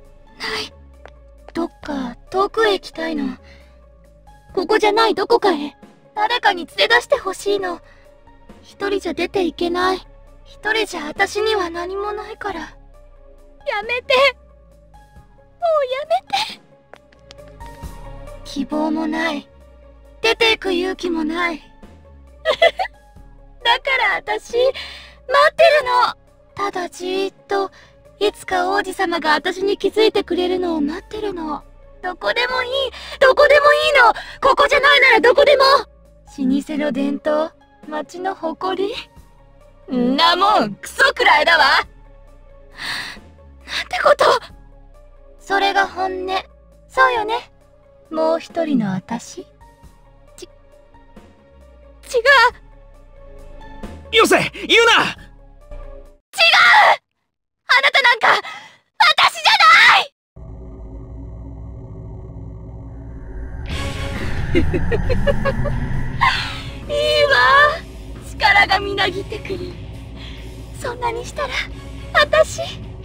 どっか遠くへ行きたいの。ここじゃないどこかへ。誰かに連れ出してほしいの。一人じゃ出ていけない。一人じゃ私には何もないから。やめて。もうやめて。希望もない。出ていく勇気もない。だから私、 ってるの。ただじーっと、いつか王子様が私に気づいてくれるのを待ってるの。どこでもいい、どこでもいいの。ここじゃないならどこでも。老舗の伝統、町の誇り。んなもん、クソくらいだわ。なんてこと。それが本音。そうよね。もう一人の私。違う。 よせ、言うな。 違う。あなたなんか、私じゃないいいわ。力がみなぎってくる。そんなにしたら、私。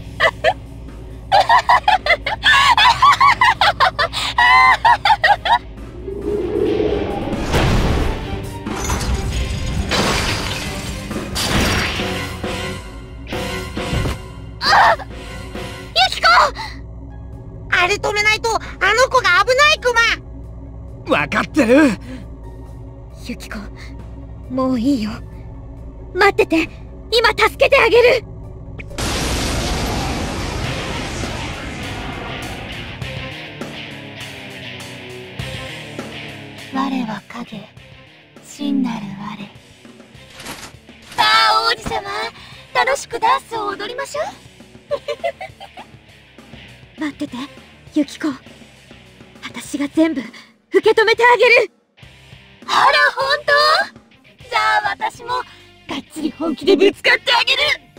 あれ止めないと、あの子が危ないクマ。 わかってる。 ユキコ、もういいよ。待ってて、今助けてあげる。我は影、真なる我。さあ王子様、楽しくダンスを踊りましょう。待ってて、ユキコ。私が全部受け止めてあげる。あら、本当？じゃあ私もがっつり本気でぶつかってあげる。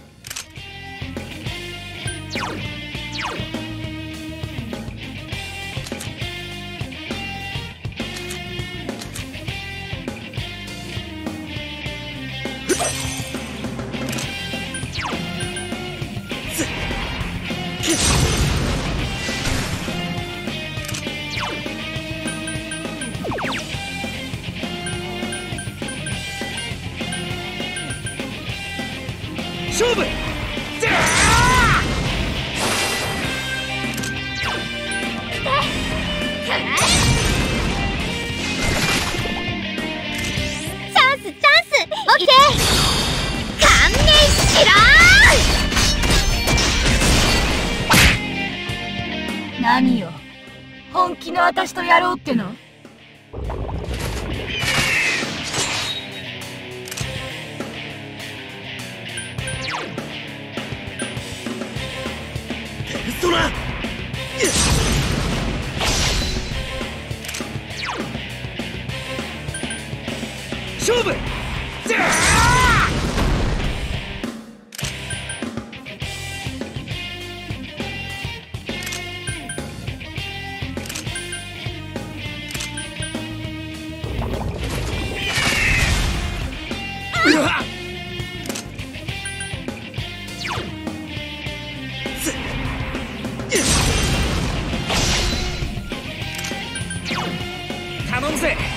勝負。 オッケー。観念しろー。何よ、本気の私とやろうっての？ そら。勝負。頼むぜ。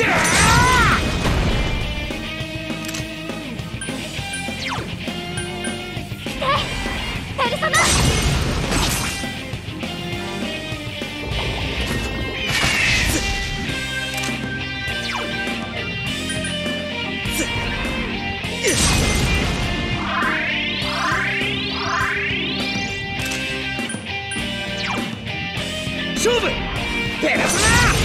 ペルソナ。 勝負。ペルソナ。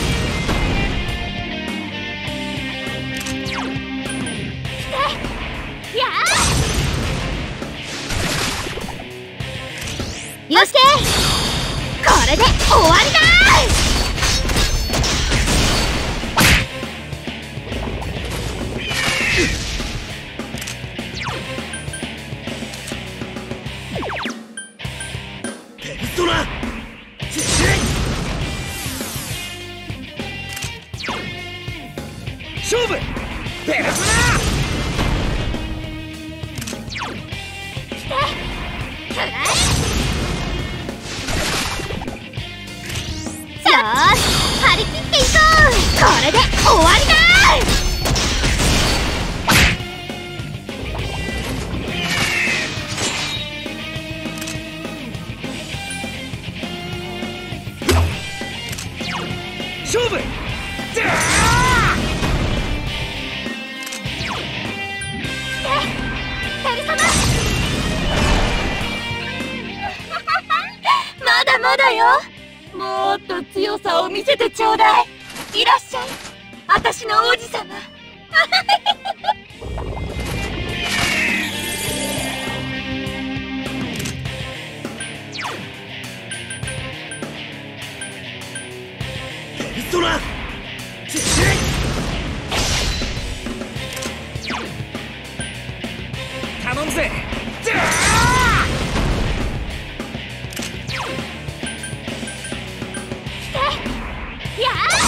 よし、これで終わりだペルソナ。勝負。ペルソナ。 よーし、張り切っていこう。これで終わりだ勝負。 ペルソナ。 まだよ。もっと強さを見せてちょうだい。いらっしゃい、私の王子様。 ペルソナ頼むぜ。 やあ、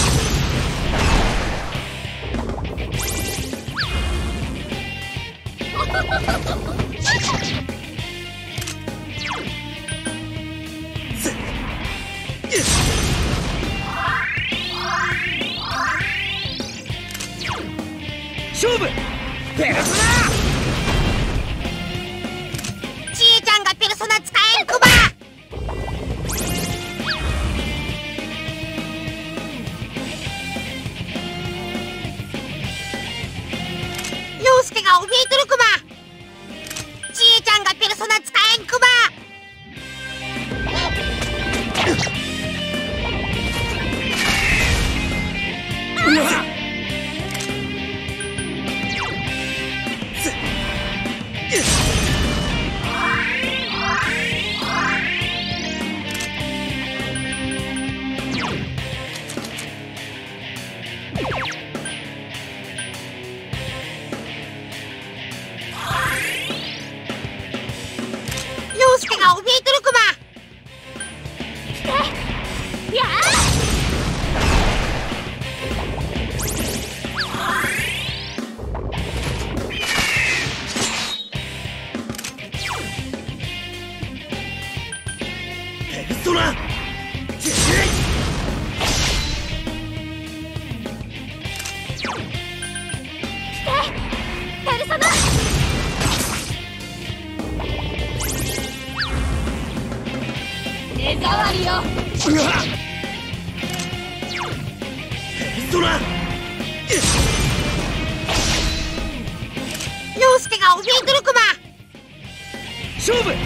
勝負ペルソナ。 ちえちゃんがペルソナ使えんクマ。陽介が怯えとるクマ。ちえちゃんがペルソナ使えんクマ。 うわっ陽介が怯えとるクマ。 やあ、 ペルソナ。 ペルソナ。目障りよ。 うわっペルソナ。 陽介が怯えとるクマ。 勝負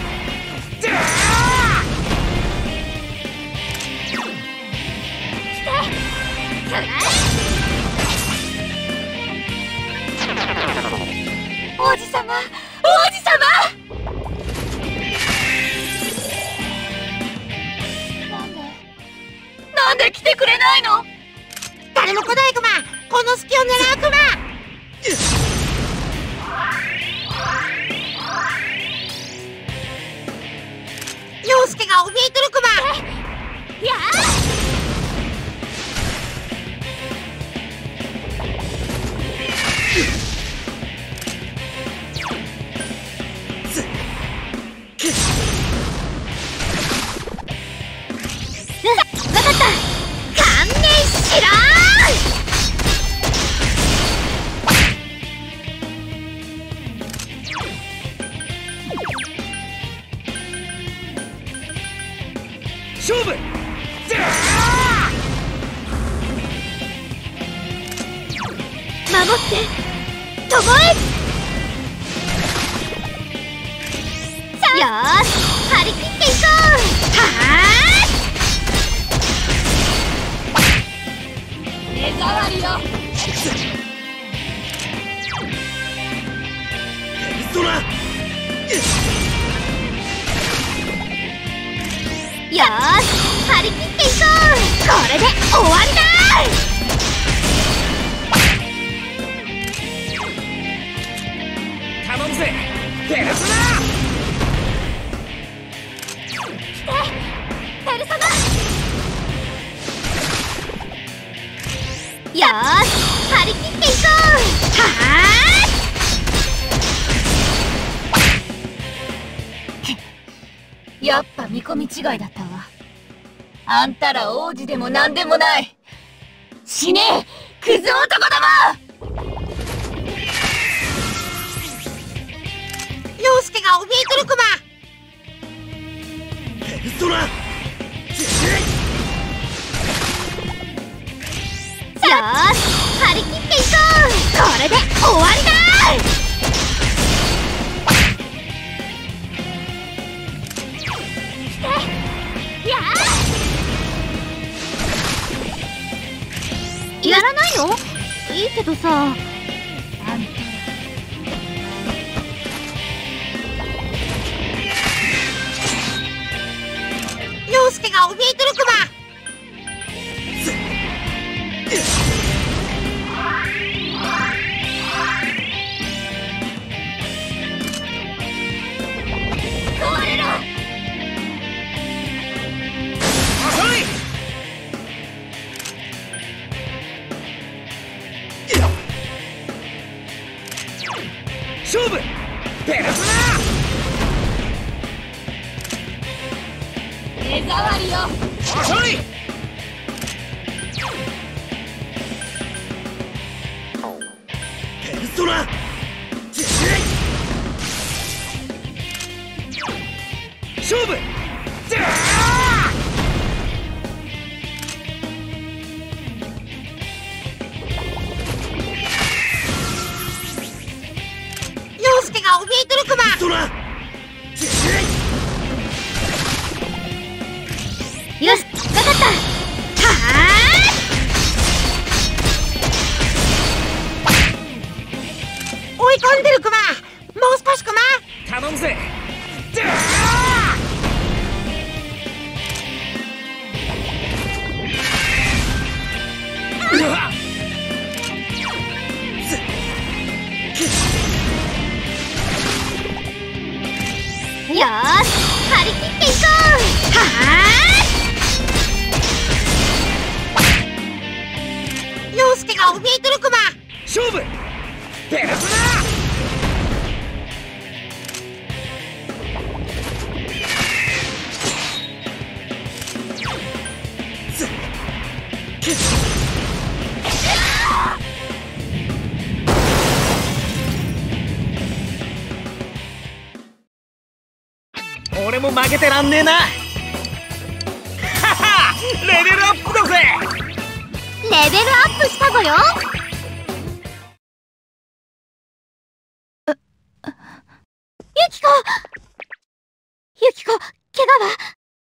王子様、王子様。なんで来てくれないの？ 誰も来ないクマ。この隙を狙うクマ。陽介が怯えとるクマ。 やあ、わかった。観念しろ勝負守って巴。よーし、張り切っていこう。はー目障りよ。 ペルソナ。 よーし、張り切っていこう。これで終わりだ。 頼むぜペルソナ。 ペルソナ。よーし、張り切っていこう。はーやっぱ見込み違いだったわ。あんたら王子でもなんでもない。死ねえ、クズ男ども。 陽介が怯えとるクマ。 ペルソナ。 よーし、張り切っていこう。これで終わりだ。やあ。 いの？いいけどさ。 陽介が怯えてるクマ。 壊れろ！ 遅い！勝負！ペルソナ！ 手触りよ！ 遅い！ペルソナ！勝負！ 陽介が怯えてるクマ。 ペルソナ！ よし、わかった。 追い込んでるクマ。もう少しクマ。 頼むぜ！ よーし、張り切っていこう。 陽介が怯えてるクマ。 勝負！ペルソナ！俺も負けてらんねえな。はは、レベルアップだぜ。 レベルアップしたぞよ。ユキコ、怪我は？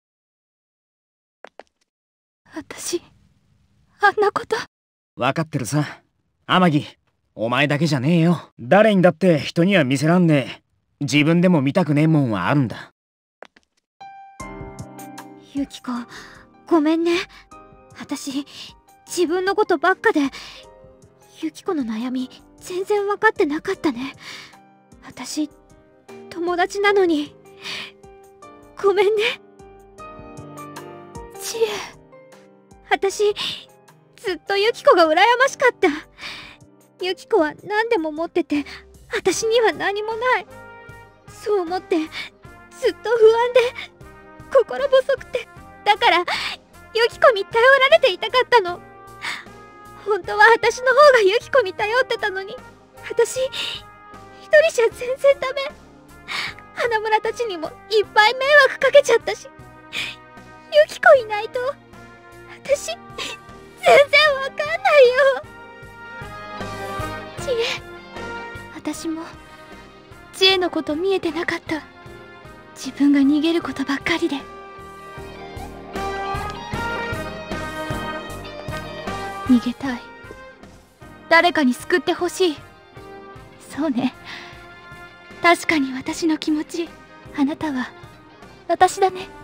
私、あんなこと。 分かってるさ、天城。お前だけじゃねえよ。誰にだって人には見せらんねえ。自分でも見たくねえもんはあるんだ。 ユキコ、ごめんね。私、自分のことばっかで、ユキコの悩み、全然分かってなかったね。私、友達なのに。ごめんね。知恵。私、ずっとユキコが羨ましかった。ユキコは何でも持ってて、私には何もない。そう思って、ずっと不安で、心細くて。だから、ユキコに頼られていたかったの。本当は私の方がユキコに頼ってたのに、私、一人じゃ全然ダメ。花村たちにもいっぱい迷惑かけちゃったし、ユキコいないと、私、全然わかんないよ。知恵、私も、知恵のこと見えてなかった。自分が逃げることばっかりで。逃げたい。誰かに救ってほしい。そうね。確かに私の気持ち、あなたは私だね。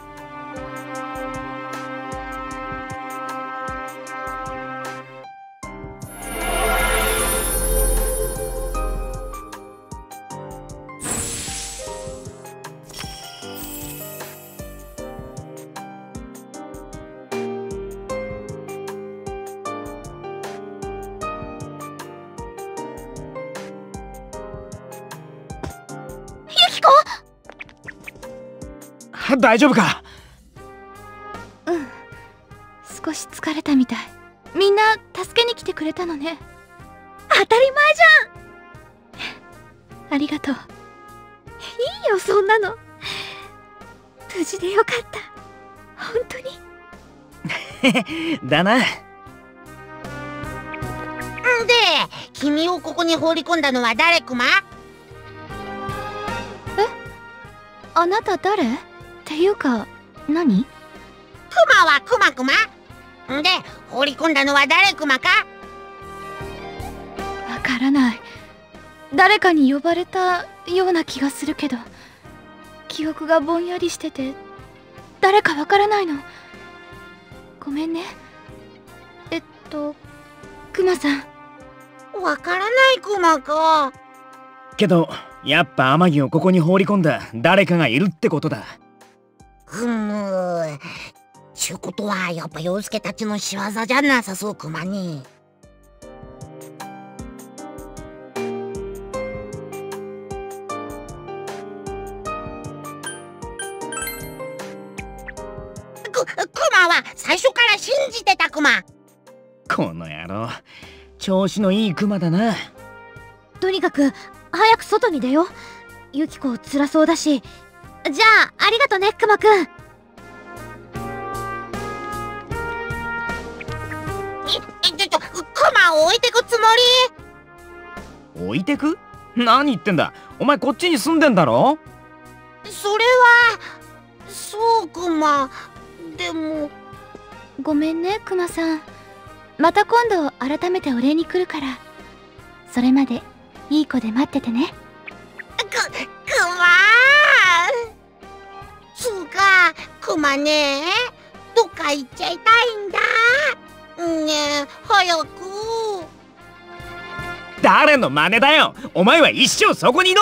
大丈夫か？ うん、少し疲れたみたい。みんな助けに来てくれたのね。当たり前じゃん。ありがとう。いいよ、そんなの。無事でよかった。本当にだな。で、 君をここに放り込んだのは誰クマ？ あなた誰？っていうか、何？ クマはクマクマ？んで、放り込んだのは誰クマか？ ならない。誰かに呼ばれたような気がするけど、記憶がぼんやりしてて誰かわからないの。ごめんね。クマさん。 わからないクマか。 けどやっぱ天城をここに放り込んだ誰かがいるってことだ。 ちゅうことはやっぱ陽介たちの仕業じゃなさそうクマに。クマは最初から信じてたクマ。 この野郎、調子のいいクマだな。 とにかく早く外に出よう。ユキコ辛そうだし。じゃあありがとねクマくん。 クマを置いてくつもり？置いてく？何言ってんだ。お前こっちに住んでんだろ？ それはそうクマ。でもごめんねクマさん。また今度改めてお礼に来るから。それまでいい子で待っててね。 クマつうかクマね、どっか行っちゃいたいんだ。ねえ早く。 誰の真似だよ。お前は一生そこにいろ。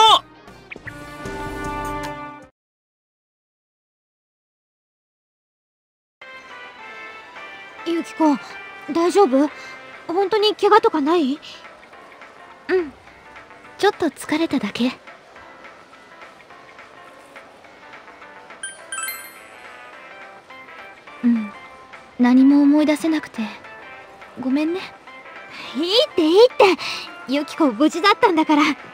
ユキコ大丈夫？本当に怪我とかない？うん、ちょっと疲れただけ。何も思い出せなくてごめんね。いいってユキコ無事だったんだから十分だって。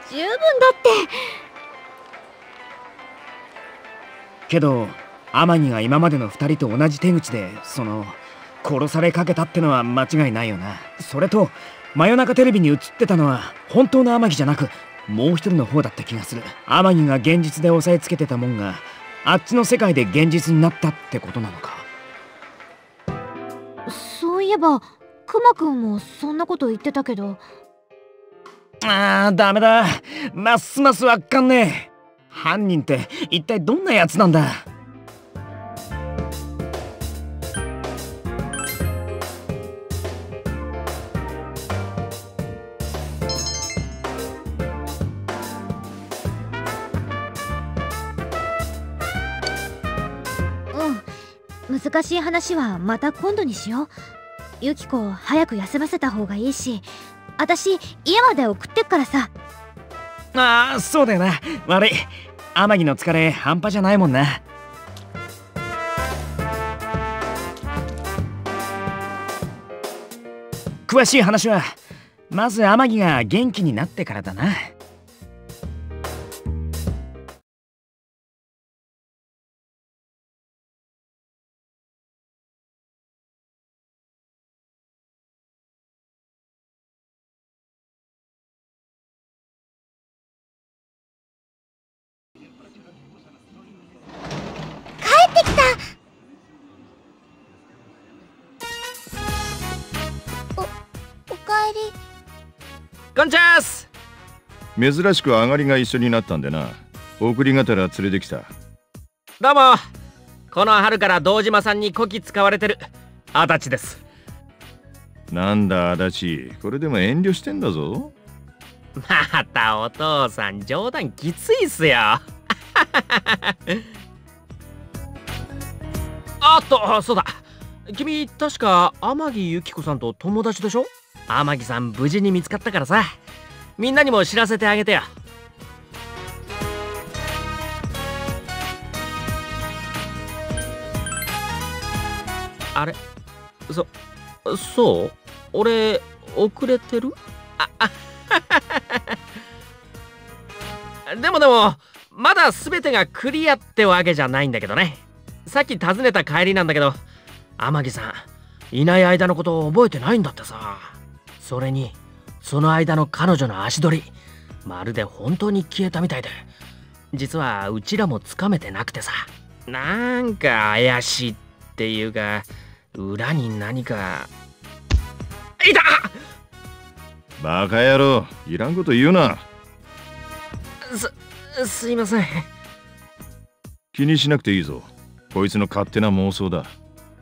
けど天城が今までの2人と同じ手口で殺されかけたってのは間違いないよな。それと真夜中テレビに映ってたのは本当の天城じゃなくもう一人の方だった気がする。天城が現実で押さえつけてたもんがあっちの世界で現実になったってことなのか。 そういえばクマくんもそんなこと言ってたけど。 ダメだ。ますますわかんねえ。犯人って一体どんなやつなんだ。 難しい話はまた今度にしよう。ユキコ早く休ませた方がいいし、私家まで送ってっからさ。 そうだよな。悪い。天城の疲れ半端じゃないもんな。詳しい話はまず天城が元気になってからだな。 こんちゃーす。 珍しく上がりが一緒になったんでな。送りがてら連れてきた。 どうも。この春から堂島さんにこき使われてる足立です。 なんだ足立、これでも遠慮してんだぞ。 またお父さん冗談きついっすよ。そうだ。君確か天城由紀子さんと友達でしょ。天城さん無事に見つかったからさ、みんなにも知らせてあげてよ。あれ、そう俺遅れてる？でもまだ全てがクリアってわけじゃないんだけどね。さっき訪ねた帰りなんだけど、天城さんいない間のことを覚えてないんだってさ。それにその間の彼女の足取り、まるで本当に消えたみたいで、実はうちらもつかめてなくてさ。なんか怪しいっていうか、裏に何かいた。 バカ野郎、いらんこと言うな。 すいません。 気にしなくていいぞ。こいつの勝手な妄想だ。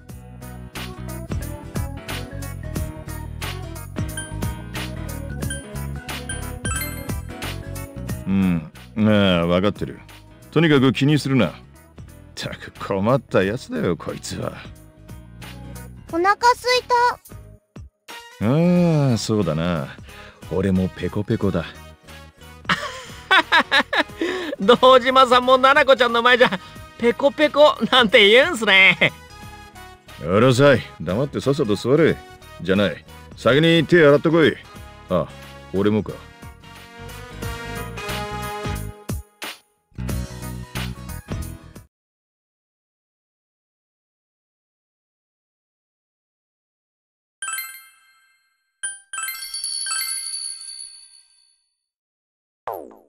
分かってる。とにかく気にするな。たく困ったやつだよ、こいつは。 お腹すいた。ああ、そうだな。俺もペコペコだ。 堂島さんもななこちゃんの前じゃペコペコなんて言うんすね。 うるさい。黙ってさっさと座れ。じゃない。先に手洗ってこい。あ、俺もか。